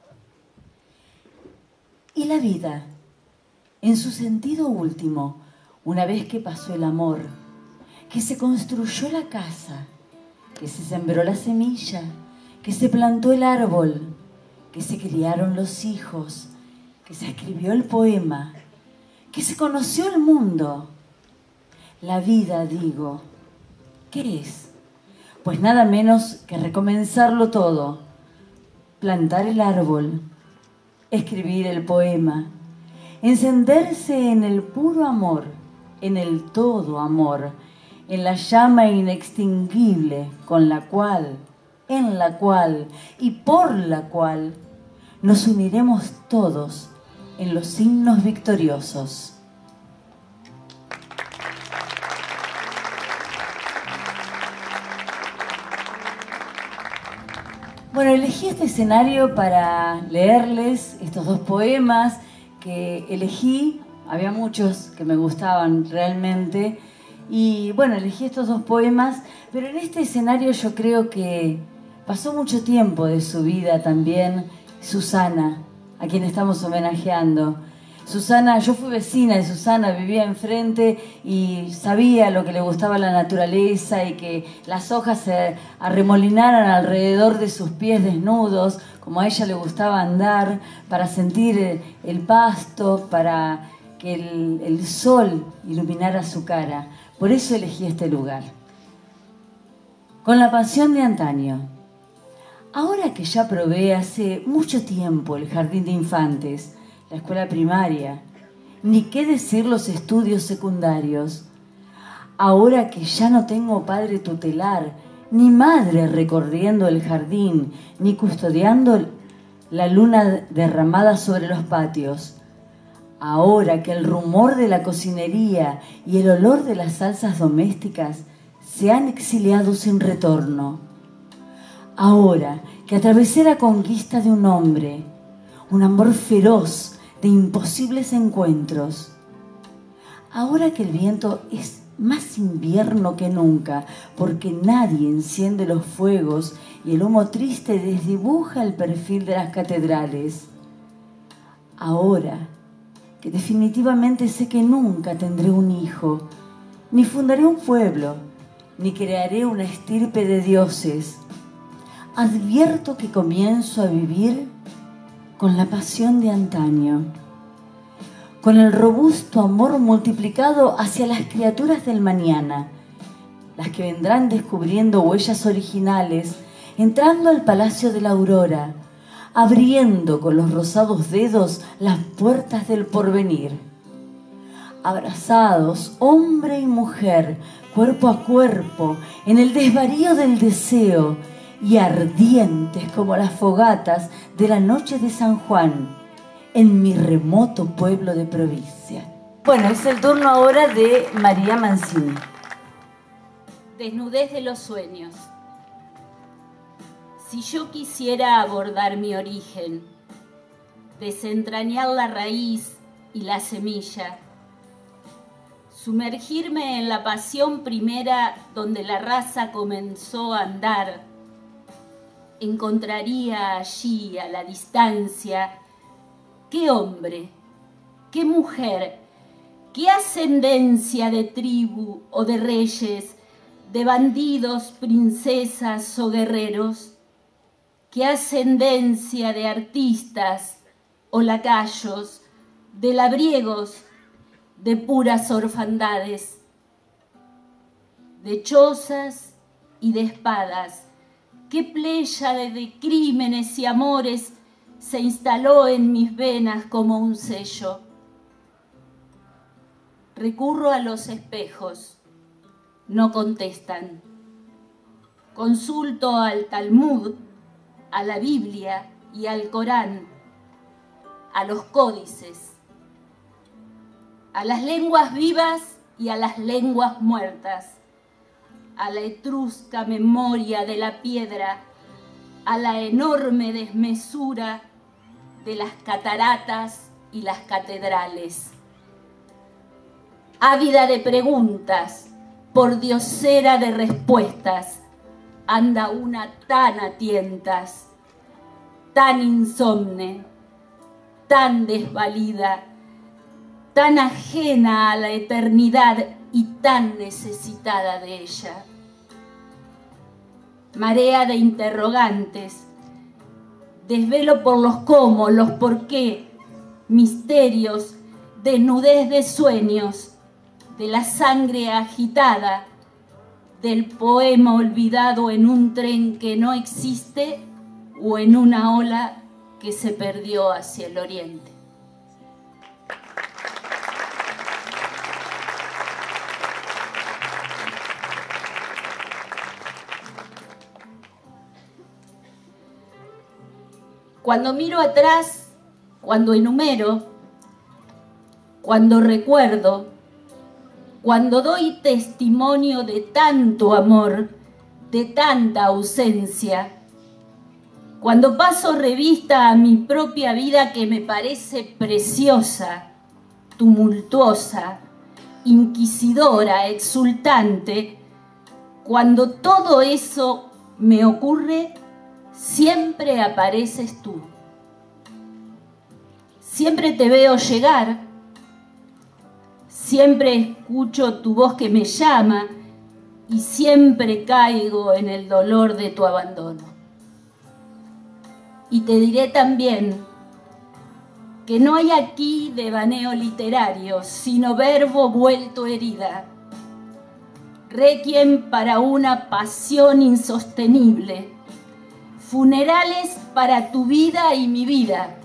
Y la vida, en su sentido último, una vez que pasó el amor, que se construyó la casa, que se sembró la semilla, que se plantó el árbol, que se criaron los hijos, que se escribió el poema, que se conoció el mundo. La vida, digo, ¿qué es? Pues nada menos que recomenzarlo todo. Plantar el árbol, escribir el poema, encenderse en el puro amor, en el todo amor, en la llama inextinguible con la cual, en la cual y por la cual nos uniremos todos en los signos victoriosos. Bueno, elegí este escenario para leerles estos dos poemas que elegí. Había muchos que me gustaban realmente. Y bueno, elegí estos dos poemas, pero en este escenario yo creo que pasó mucho tiempo de su vida también Susana, a quien estamos homenajeando. Susana, yo fui vecina de Susana, vivía enfrente y sabía lo que le gustaba la naturaleza y que las hojas se arremolinaran alrededor de sus pies desnudos, como a ella le gustaba andar, para sentir el pasto, para que el sol iluminara su cara. Por eso elegí este lugar. con la pasión de antaño. Ahora que ya probé hace mucho tiempo el jardín de infantes, la escuela primaria, ni qué decir los estudios secundarios, ahora que ya no tengo padre tutelar, ni madre recorriendo el jardín, ni custodiando la luna derramada sobre los patios, ahora que el rumor de la cocinería y el olor de las salsas domésticas se han exiliado sin retorno, ahora que atravesé la conquista de un hombre, un amor feroz de imposibles encuentros, ahora que el viento es más invierno que nunca, porque nadie enciende los fuegos y el humo triste desdibuja el perfil de las catedrales, ahora que definitivamente sé que nunca tendré un hijo, ni fundaré un pueblo, ni crearé una estirpe de dioses, advierto que comienzo a vivir con la pasión de antaño, con el robusto amor multiplicado hacia las criaturas del mañana, las que vendrán descubriendo huellas originales, entrando al palacio de la aurora, abriendo con los rosados dedos las puertas del porvenir. Abrazados, hombre y mujer, cuerpo a cuerpo, en el desvarío del deseo, y ardientes como las fogatas de la noche de San Juan, en mi remoto pueblo de provincia. Bueno, es el turno ahora de María Mancini. Desnudez de los sueños. Si yo quisiera abordar mi origen, desentrañar la raíz y la semilla, sumergirme en la pasión primera donde la raza comenzó a andar, encontraría allí, a la distancia, qué hombre, qué mujer, qué ascendencia de tribu o de reyes, de bandidos, princesas o guerreros, qué ascendencia de artistas o lacayos, de labriegos, de puras orfandades, de chozas y de espadas. Qué pléyade de crímenes y amores se instaló en mis venas como un sello. Recurro a los espejos, no contestan. Consulto al Talmud, a la Biblia y al Corán, a los códices, a las lenguas vivas y a las lenguas muertas, a la etrusca memoria de la piedra, a la enorme desmesura de las cataratas y las catedrales. Ávida de preguntas, por diosera de respuestas, anda una tan a tientas, tan insomne, tan desvalida, tan ajena a la eternidad y tan necesitada de ella. Marea de interrogantes, desvelo por los cómo, los por qué, misterios, desnudez de sueños, de la sangre agitada, del poema olvidado en un tren que no existe o en una ola que se perdió hacia el oriente. Cuando miro atrás, cuando enumero, cuando recuerdo, cuando doy testimonio de tanto amor, de tanta ausencia, cuando paso revista a mi propia vida que me parece preciosa, tumultuosa, inquisidora, exultante, cuando todo eso me ocurre, siempre apareces tú. Siempre te veo llegar, siempre escucho tu voz que me llama y siempre caigo en el dolor de tu abandono. Y te diré también que no hay aquí devaneo literario, sino verbo vuelto herida. requiem para una pasión insostenible, funerales para tu vida y mi vida.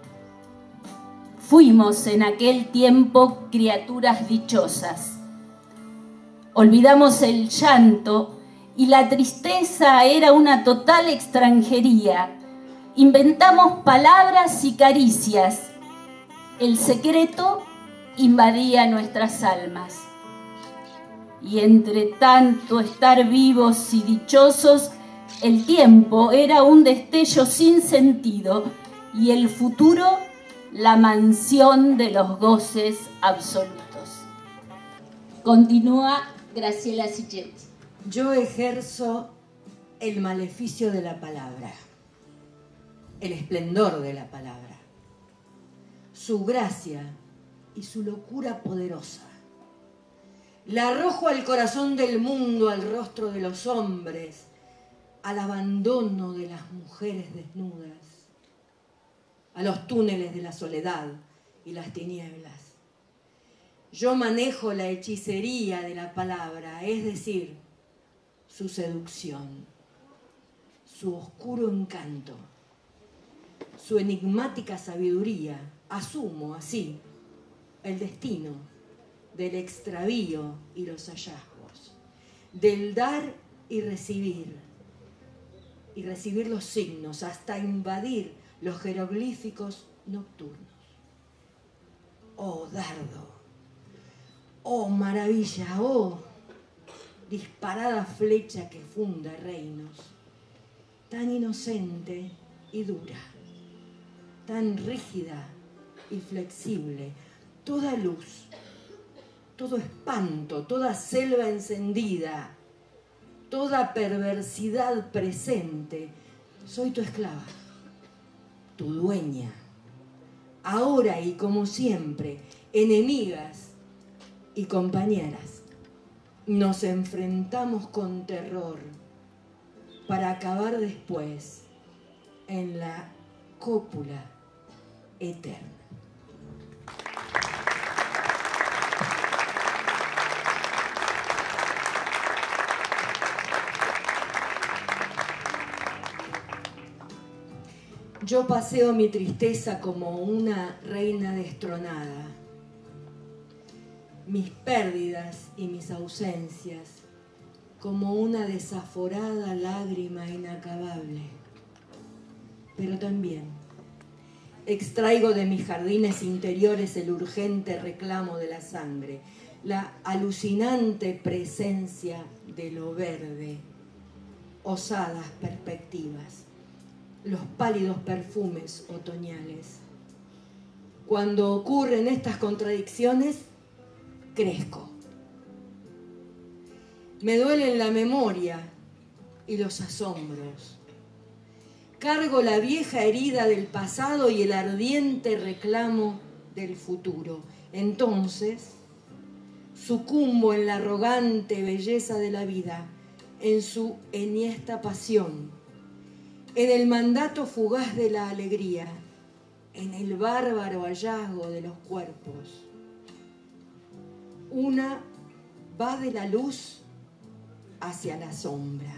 Fuimos en aquel tiempo criaturas dichosas. Olvidamos el llanto y la tristeza era una total extranjería. Inventamos palabras y caricias. El secreto invadía nuestras almas. Y entre tanto estar vivos y dichosos, el tiempo era un destello sin sentido y el futuro la mansión de los goces absolutos. Continúa Graciela Sicchetti. Yo ejerzo el maleficio de la palabra, el esplendor de la palabra, su gracia y su locura poderosa. La arrojo al corazón del mundo, al rostro de los hombres, al abandono de las mujeres desnudas, a los túneles de la soledad y las tinieblas. Yo manejo la hechicería de la palabra, es decir, su seducción, su oscuro encanto, su enigmática sabiduría. Asumo así el destino del extravío y los hallazgos, del dar y recibir los signos hasta invadir los jeroglíficos nocturnos. Oh dardo, oh maravilla, oh disparada flecha que funda reinos, tan inocente y dura, tan rígida y flexible, toda luz, todo espanto, toda selva encendida, toda perversidad presente. Soy tu esclava, tu dueña, ahora y como siempre, enemigas y compañeras. Nos enfrentamos con terror para acabar después en la cópula eterna. Yo paseo mi tristeza como una reina destronada. Mis pérdidas y mis ausencias como una desaforada lágrima inacabable. Pero también extraigo de mis jardines interiores el urgente reclamo de la sangre, la alucinante presencia de lo verde, osadas perspectivas, los pálidos perfumes otoñales. Cuando ocurren estas contradicciones, crezco. Me duelen la memoria y los asombros. Cargo la vieja herida del pasado y el ardiente reclamo del futuro. Entonces, sucumbo en la arrogante belleza de la vida, en su enhiesta pasión, en el mandato fugaz de la alegría, en el bárbaro hallazgo de los cuerpos. Una va de la luz hacia la sombra,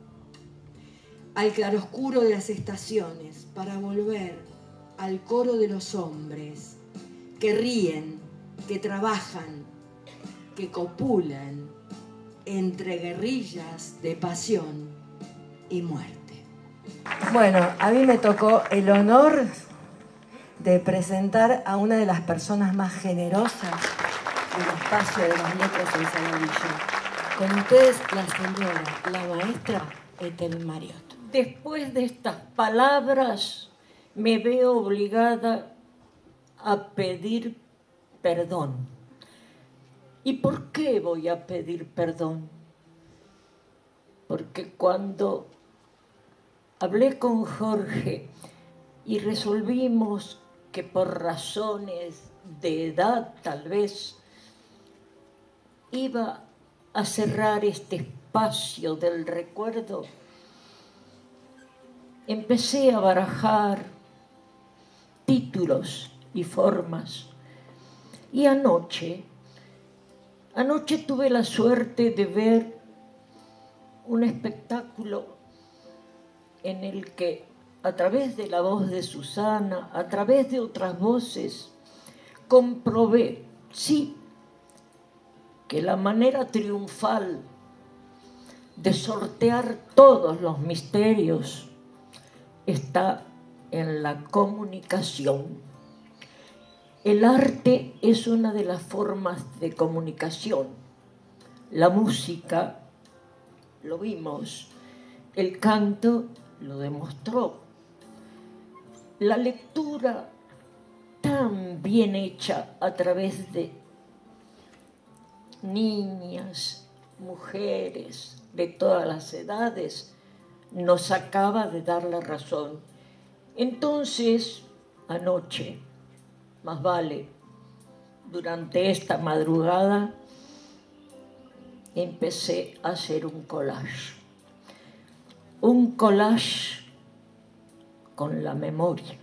al claroscuro de las estaciones, para volver al coro de los hombres que ríen, que trabajan, que copulan entre guerrillas de pasión y muerte. Bueno, a mí me tocó el honor de presentar a una de las personas más generosas del espacio de las letras en Saladillo. Con ustedes, la señora, la maestra Ethel Mariotto. Después de estas palabras, me veo obligada a pedir perdón. ¿Y por qué voy a pedir perdón? Porque cuando hablé con Jorge y resolvimos que por razones de edad tal vez iba a cerrar este espacio del recuerdo, empecé a barajar títulos y formas. Y anoche Anoche tuve la suerte de ver un espectáculo en el que, a través de la voz de Susana, a través de otras voces, comprobé, sí, que la manera triunfal de sortear todos los misterios está en la comunicación. El arte es una de las formas de comunicación. La música, lo vimos, el canto lo demostró. La lectura tan bien hecha a través de niñas, mujeres de todas las edades, nos acaba de dar la razón. Entonces, anoche, más vale, durante esta madrugada, empecé a hacer un collage. Un collage con la memoria.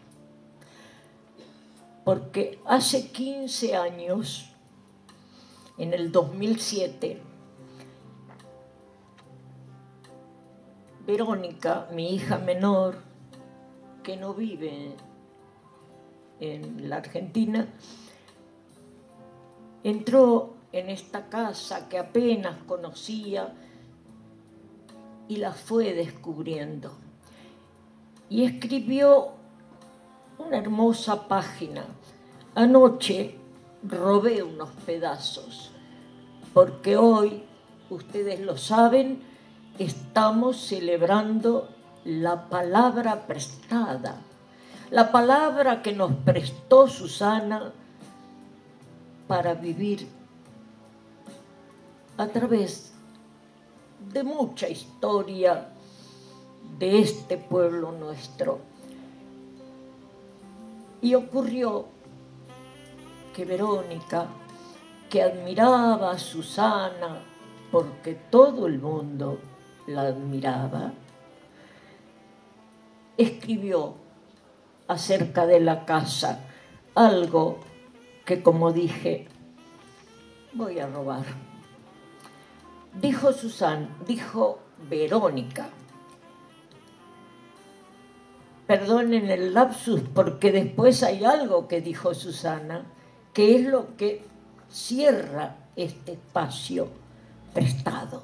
Porque hace 15 años, en el 2007, Verónica, mi hija menor, que no vive en la Argentina, entró en esta casa que apenas conocía y la fue descubriendo. Y escribió una hermosa página. Anoche robé unos pedazos, porque hoy, ustedes lo saben, estamos celebrando la palabra prestada. La palabra que nos prestó Susana para vivir a través de mucha historia de este pueblo nuestro. Y ocurrió que Verónica, que admiraba a Susana porque todo el mundo la admiraba, escribió acerca de la casa algo que, como dije, voy a robar. Dijo Verónica, perdonen el lapsus porque después hay algo que dijo Susana, que es lo que cierra este espacio prestado.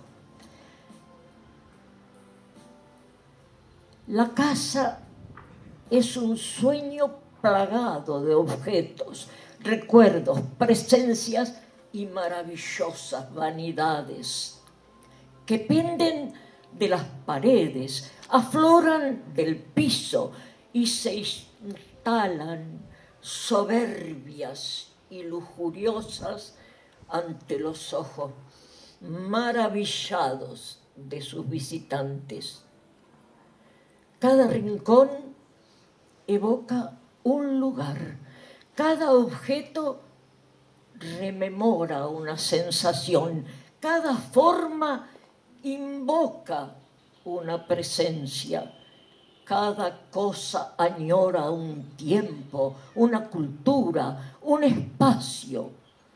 La casa es un sueño plagado de objetos, recuerdos, presencias y maravillosas vanidades que penden de las paredes, afloran del piso y se instalan soberbias y lujuriosas ante los ojos maravillados de sus visitantes. Cada rincón evoca un lugar, cada objeto rememora una sensación, cada forma invoca una presencia, cada cosa añora un tiempo, una cultura, un espacio.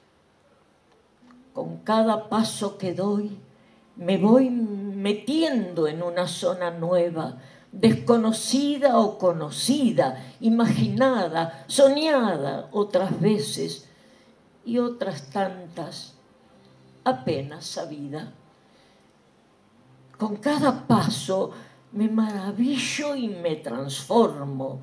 Con cada paso que doy, me voy metiendo en una zona nueva, desconocida o conocida, imaginada, soñada otras veces y otras tantas apenas sabida. Con cada paso me maravillo y me transformo,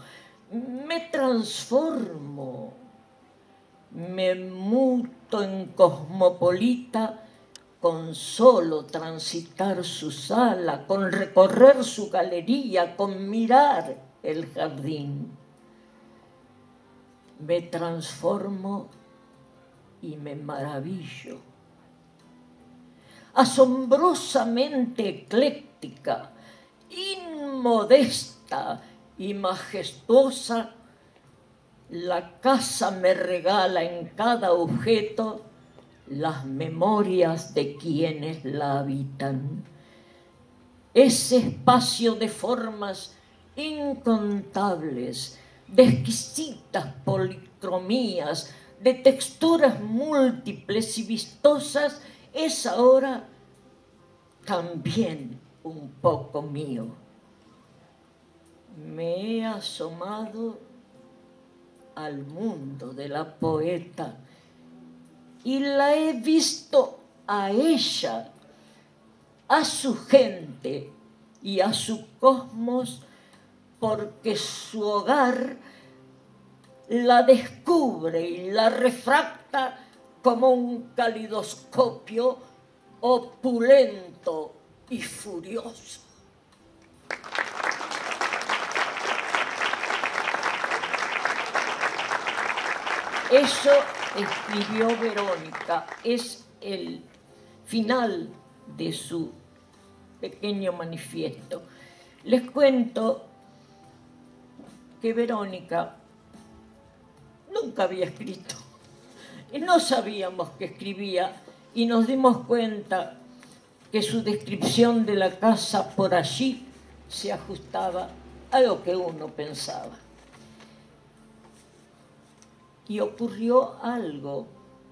me muto en cosmopolita con solo transitar su sala, con recorrer su galería, con mirar el jardín. Me transformo y me maravillo. Asombrosamente ecléctica, inmodesta y majestuosa, la casa me regala en cada objeto las memorias de quienes la habitan. Ese espacio de formas incontables, de exquisitas policromías, de texturas múltiples y vistosas, es ahora también un poco mío. Me he asomado al mundo de la poeta y la he visto a ella, a su gente y a su cosmos, porque su hogar la descubre y la refracta como un calidoscopio opulento y furioso. Eso escribió Verónica, es el final de su pequeño manifiesto. Les cuento que Verónica nunca había escrito y no sabíamos que escribía, y nos dimos cuenta que su descripción de la casa por allí se ajustaba a lo que uno pensaba. Y ocurrió algo,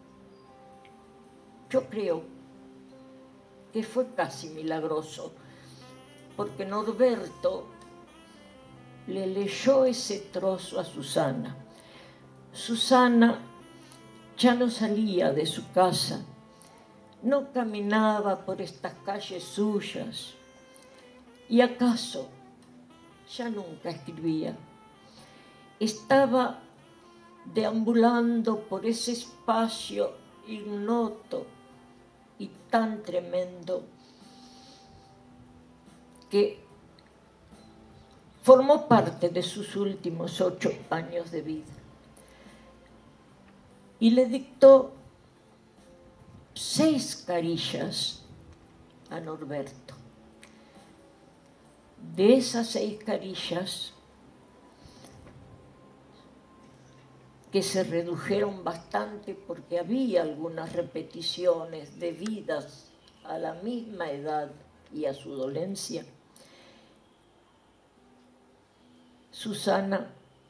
yo creo que fue casi milagroso, porque Norberto le leyó ese trozo a Susana. Susana ya no salía de su casa, no caminaba por estas calles suyas, y acaso ya nunca escribía. Estaba deambulando por ese espacio ignoto y tan tremendo que formó parte de sus últimos 8 años de vida. Y le dictó 6 carillas a Norberto. De esas 6 carillas, que se redujeron bastante porque había algunas repeticiones debidas a la misma edad y a su dolencia, Susana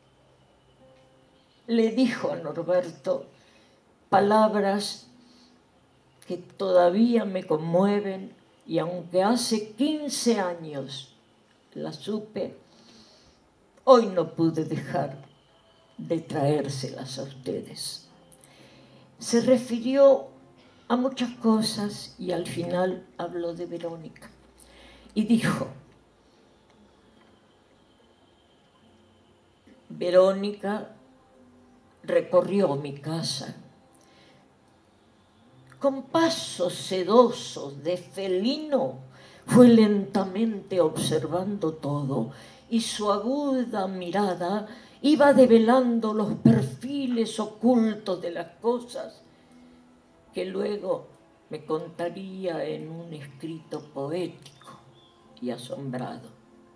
le dijo a Norberto palabras que todavía me conmueven, y aunque hace 15 años las supe, hoy no pude dejar de traérselas a ustedes. Se refirió a muchas cosas y al final habló de Verónica y dijo: Verónica recorrió mi casa con pasos sedosos de felino, fue lentamente observando todo, y su aguda mirada iba develando los perfiles ocultos de las cosas que luego me contaría en un escrito poético y asombrado.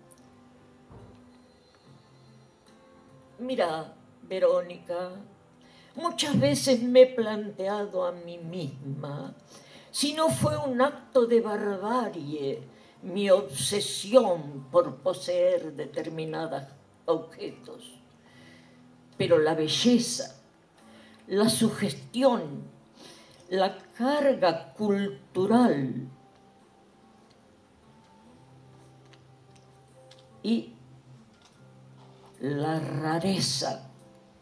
Mira, Verónica, muchas veces me he planteado a mí misma si no fue un acto de barbarie mi obsesión por poseer determinados objetos. Pero la belleza, la sugestión, la carga cultural y la rareza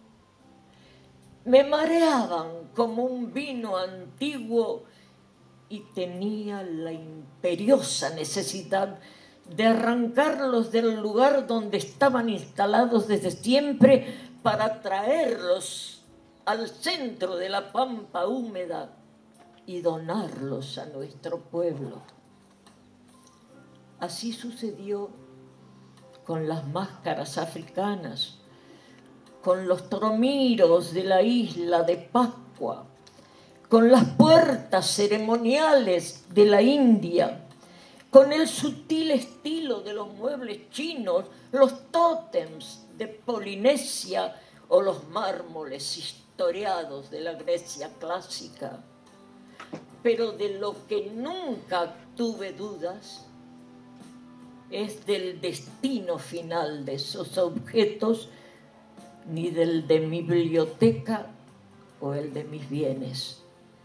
me mareaban como un vino antiguo, y tenía la imperiosa necesidad de arrancarlos del lugar donde estaban instalados desde siempre para traerlos al centro de la pampa húmeda y donarlos a nuestro pueblo. Así sucedió con las máscaras africanas, con los tromiros de la isla de Pascua, con las puertas ceremoniales de la India, con el sutil estilo de los muebles chinos, los tótems de Polinesia o los mármoles historiados de la Grecia clásica. Pero de lo que nunca tuve dudas es del destino final de esos objetos, ni del de mi biblioteca, o el de mis bienes.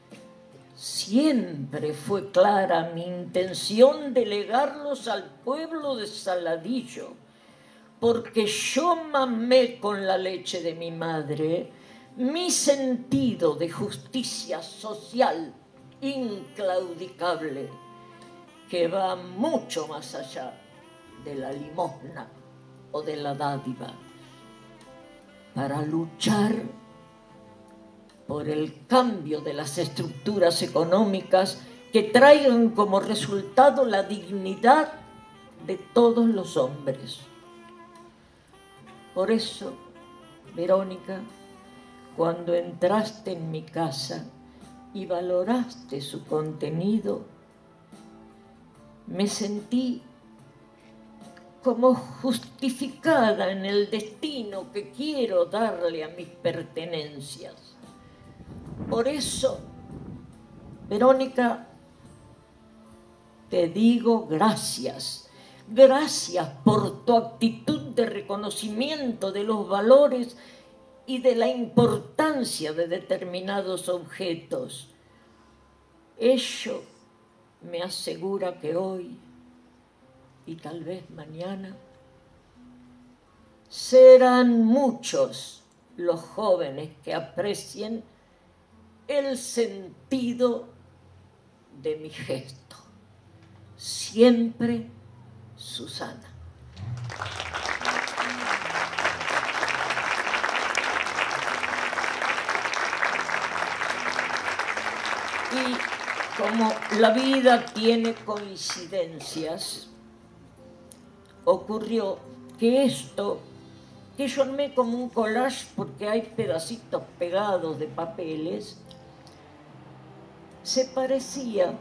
Siempre fue clara mi intención de legarlos al pueblo de Saladillo, porque yo mamé con la leche de mi madre mi sentido de justicia social inclaudicable, que va mucho más allá de la limosna o de la dádiva, para luchar por el cambio de las estructuras económicas que traigan como resultado la dignidad de todos los hombres. Por eso, Verónica, cuando entraste en mi casa y valoraste su contenido, me sentí como justificada en el destino que quiero darle a mis pertenencias. Por eso, Verónica, te digo gracias. Gracias por tu actitud de reconocimiento de los valores y de la importancia de determinados objetos. Ello me asegura que hoy, y tal vez mañana, serán muchos los jóvenes que aprecien el sentido de mi gesto. Siempre, Susana. Y como la vida tiene coincidencias, ocurrió que esto, que yo armé como un collage porque hay pedacitos pegados de papeles, se parecía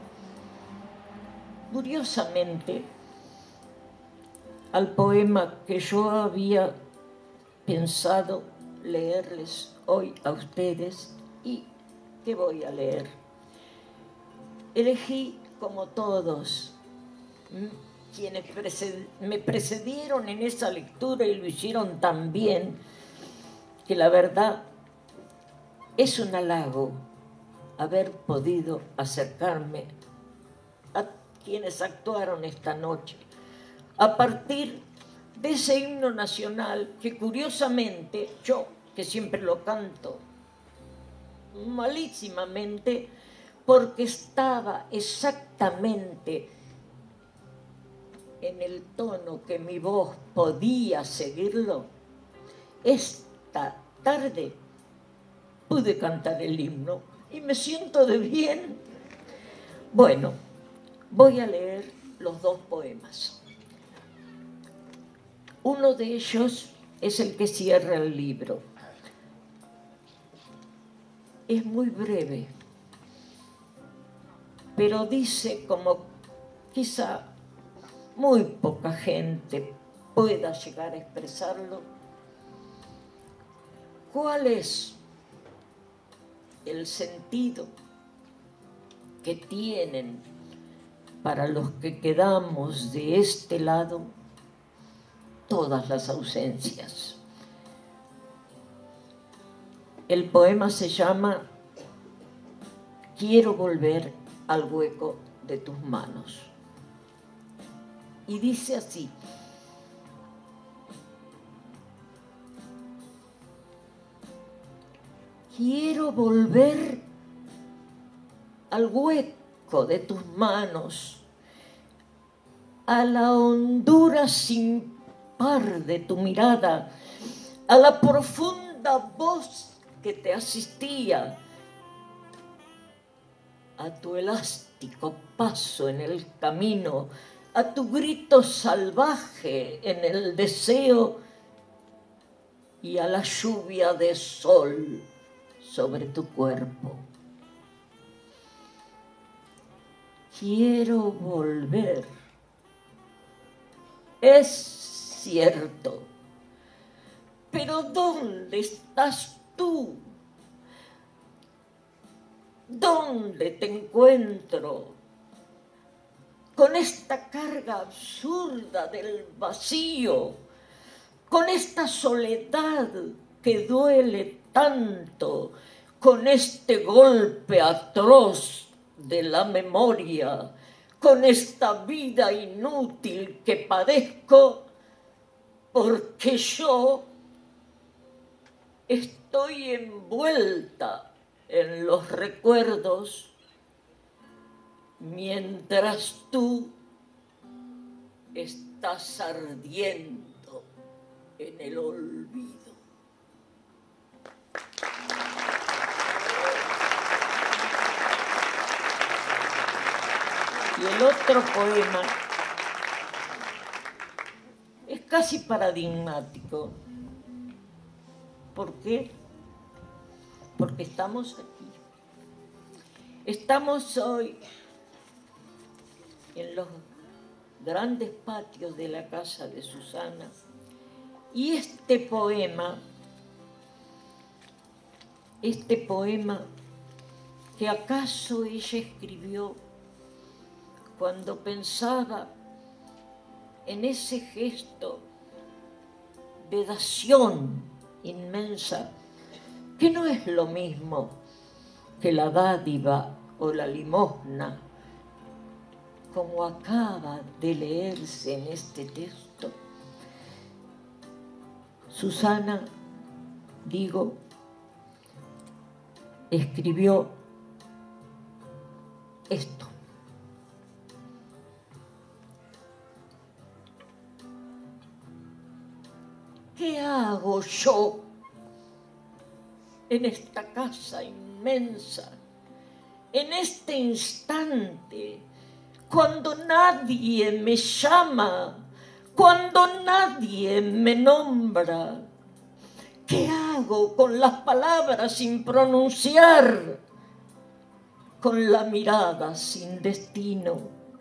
curiosamente al poema que yo había pensado leerles hoy a ustedes y que voy a leer. Elegí, como todos quienes me precedieron en esa lectura y lo hicieron tan bien, que la verdad es un halago haber podido acercarme a quienes actuaron esta noche a partir de ese himno nacional que curiosamente yo, que siempre lo canto malísimamente porque estaba exactamente en el tono que mi voz podía seguirlo, esta tarde pude cantar el himno y me siento de bien. Bueno, voy a leer los dos poemas. Uno de ellos es el que cierra el libro. Es muy breve, pero dice como quizá muy poca gente pueda llegar a expresarlo. ¿Cuál es el sentido que tienen para los que quedamos de este lado todas las ausencias? El poema se llama Quiero volver al hueco de tus manos. Y dice así: quiero volver al hueco de tus manos, a la hondura sin par de tu mirada, a la profunda voz que te asistía, a tu elástico paso en el camino, a tu grito salvaje en el deseo y a la lluvia de sol sobre tu cuerpo. Quiero volver. Es cierto, pero ¿dónde estás tú? ¿Dónde te encuentro? Con esta carga absurda del vacío, con esta soledad que duele tanto, con este golpe atroz de la memoria, con esta vida inútil que padezco, porque yo estoy envuelta en los recuerdos, mientras tú estás ardiendo en el olvido. Y el otro poema es casi paradigmático. ¿Por qué? Porque estamos aquí. Estamos hoy en los grandes patios de la casa de Susana. Y este poema que acaso ella escribió cuando pensaba en ese gesto de dación inmensa, que no es lo mismo que la dádiva o la limosna, como acaba de leerse en este texto. Susana, digo, escribió esto. ¿Qué hago yo en esta casa inmensa, en este instante, cuando nadie me llama, cuando nadie me nombra? ¿Qué hago con las palabras sin pronunciar, con la mirada sin destino,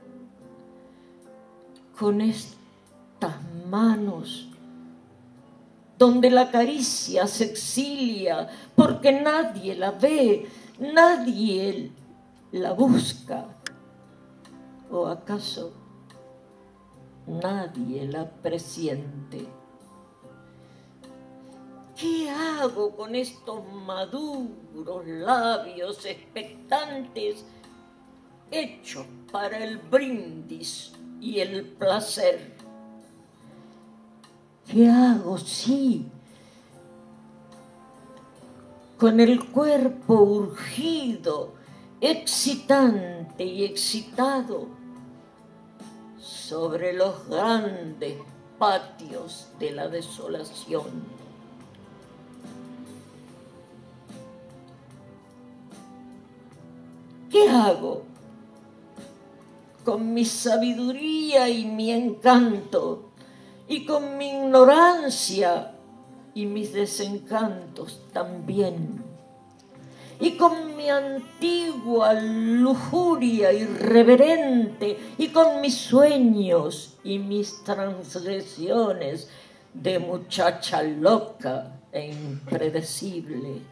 con estas manos donde la caricia se exilia porque nadie la ve, nadie la busca? ¿O acaso nadie la presiente? ¿Qué hago con estos maduros labios expectantes hechos para el brindis y el placer? ¿Qué hago, sí, con el cuerpo urgido, excitante y excitado sobre los grandes patios de la desolación? ¿Qué hago con mi sabiduría y mi encanto, y con mi ignorancia y mis desencantos también, y con mi antigua lujuria irreverente, y con mis sueños y mis transgresiones de muchacha loca e impredecible?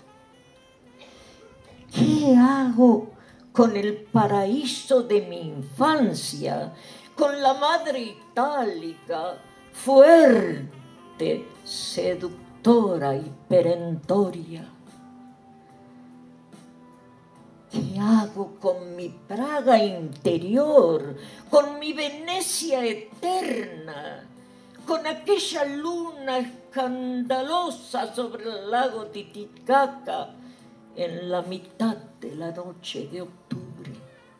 ¿Qué hago con el paraíso de mi infancia, con la madre itálica, fuerte, seductora y perentoria? ¿Qué hago con mi Praga interior, con mi Venecia eterna, con aquella luna escandalosa sobre el lago Titicaca en la mitad de la noche de octubre?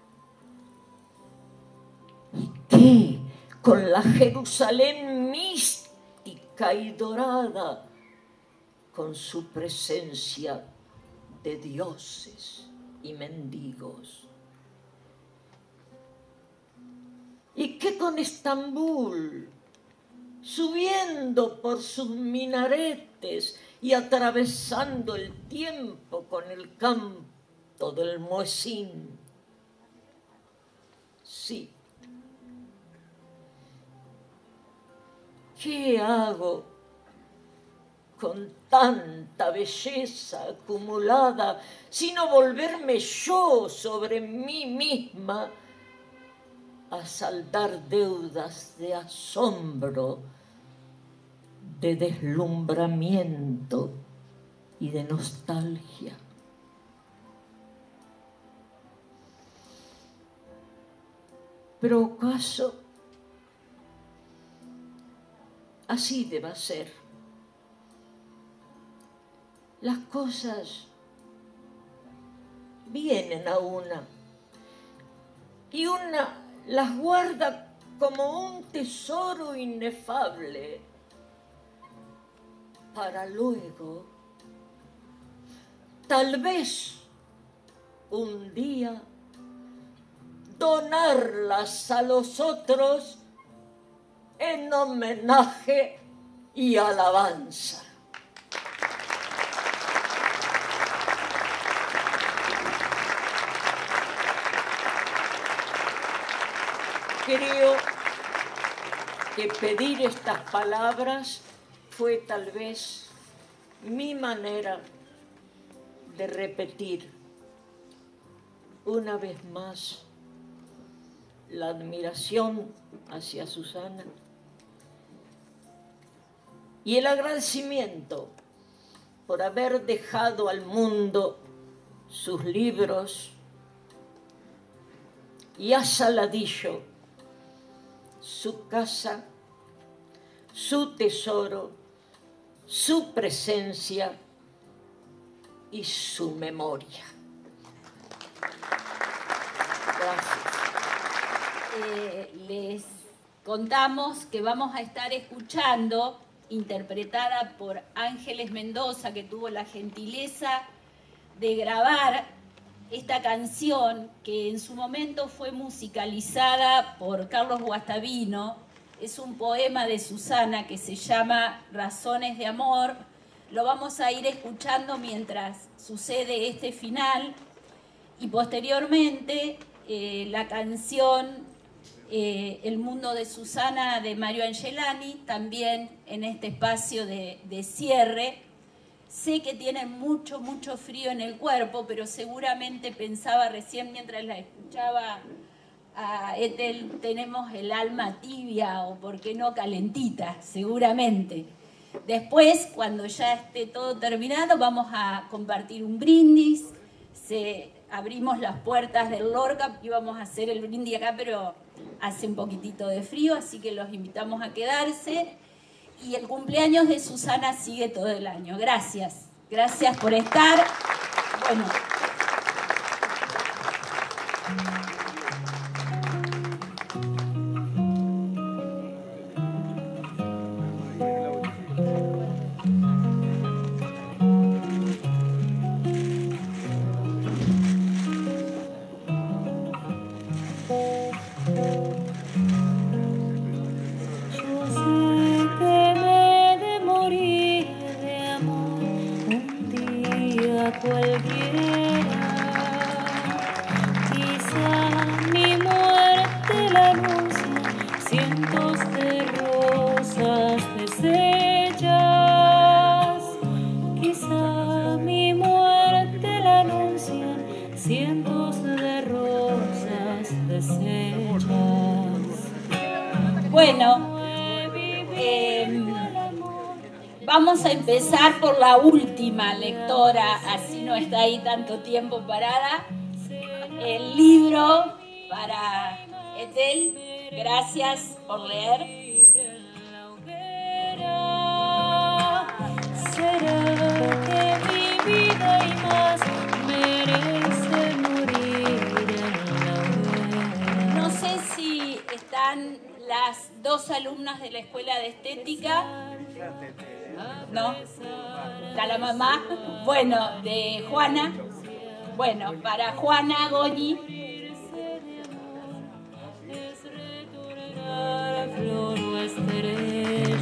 ¿Y qué con la Jerusalén mística y dorada, con su presencia de dioses y mendigos? ¿Y qué con Estambul, subiendo por sus minaretes y atravesando el tiempo con el canto del muezín? Sí. ¿Qué hago con tanta belleza acumulada, sino volverme yo sobre mí misma a saldar deudas de asombro, de deslumbramiento y de nostalgia? pero acaso así deba ser. Las cosas vienen a una y una las guarda como un tesoro inefable para luego, tal vez un día, donarlas a los otros en homenaje y alabanza. Creo que pedir estas palabras fue tal vez mi manera de repetir una vez más la admiración hacia Susana y el agradecimiento por haber dejado al mundo sus libros y a Saladillo su casa, su tesoro, su presencia y su memoria. Gracias. Les contamos que vamos a estar escuchando, interpretada por Ángeles Mendoza, que tuvo la gentileza de grabar esta canción, que en su momento fue musicalizada por Carlos Guastavino. Es un poema de Susana que se llama Razones de Amor. Lo vamos a ir escuchando mientras sucede este final. Y posteriormente la canción El mundo de Susana de Mario Angelani, también en este espacio de cierre. Sé que tienen mucho frío en el cuerpo, pero seguramente pensaba recién mientras la escuchaba a Ethel, tenemos el alma tibia o por qué no calentita, seguramente. Después, cuando ya esté todo terminado, vamos a compartir un brindis. Abrimos las puertas del Lorca y vamos a hacer el brindis acá, pero hace un poquitito de frío, así que los invitamos a quedarse. Y el cumpleaños de Susana sigue todo el año. Gracias. Gracias por estar. Bueno. Bueno, vamos a empezar por la última lectora, así no está ahí tanto tiempo parada. El libro para Ethel. Gracias por leer. ¿Será que mi vida y más merece morir en la hoguera? No sé si están las dos alumnas de la Escuela de Estética. ¿No? ¿Está la mamá? Bueno, de Juana. Bueno, para Juana Goñi. Flor o estrellas,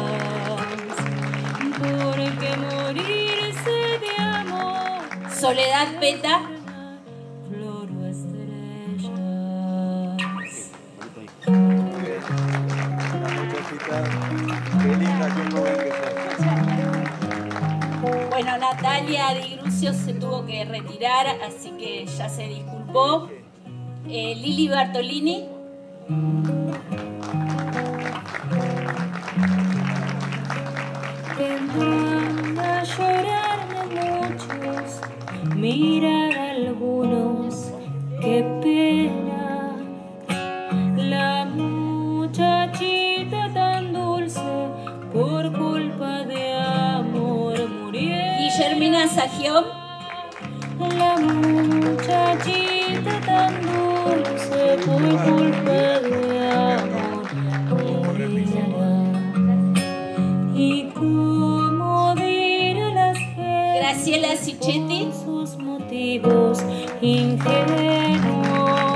porque morirse de amor. Soledad Peta. Flor o estrellas. Qué linda, qué joven que sos. Bueno, Natalia Di Grucio se tuvo que retirar, así que ya se disculpó. Lili Bartolini. Que van a llorar de muchos, mirar algunos, qué pena. la muchachita tan dulce por culpa de amor morirá. Y cómo dirá las gentes Graciela Sicchetti, sus motivos ingenuos,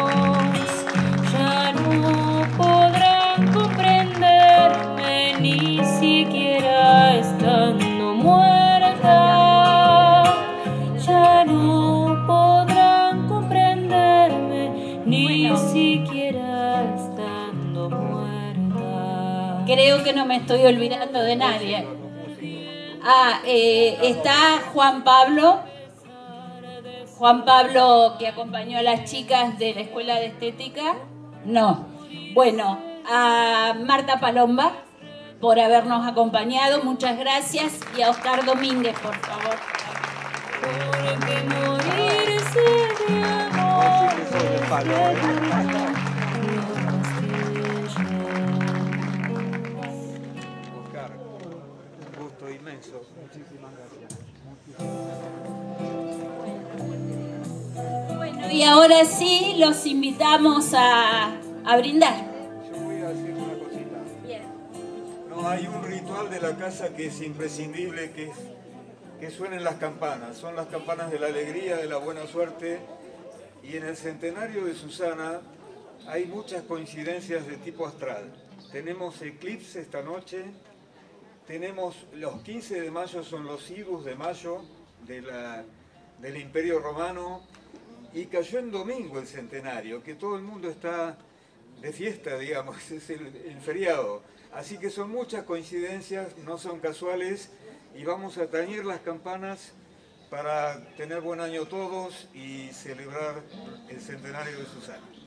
ya no podrán comprenderme ni siquiera estando muerta. Ya no podrán comprenderme ni siquiera estando muerta. creo que no me estoy olvidando de nadie. Está Juan Pablo que acompañó a las chicas de la Escuela de Estética. No. Bueno, a Marta Palomba por habernos acompañado, muchas gracias, y a Oscar Domínguez, por favor. Porque morirse de amor Oscar, un gusto inmenso. Muchísimas gracias. Bueno, y ahora sí los invitamos a brindar. Yo voy a decir una cosita. No, hay un ritual de la casa que es imprescindible, que suenen las campanas. Son las campanas de la alegría, de la buena suerte. Y en el centenario de Susana hay muchas coincidencias de tipo astral. Tenemos eclipse esta noche, tenemos los 15 de mayo, son los idus de mayo del Imperio Romano, y cayó en domingo el centenario, que todo el mundo está de fiesta, digamos, es el feriado. Así que son muchas coincidencias, no son casuales, y vamos a tañer las campanas para tener buen año todos y celebrar el centenario de Susana.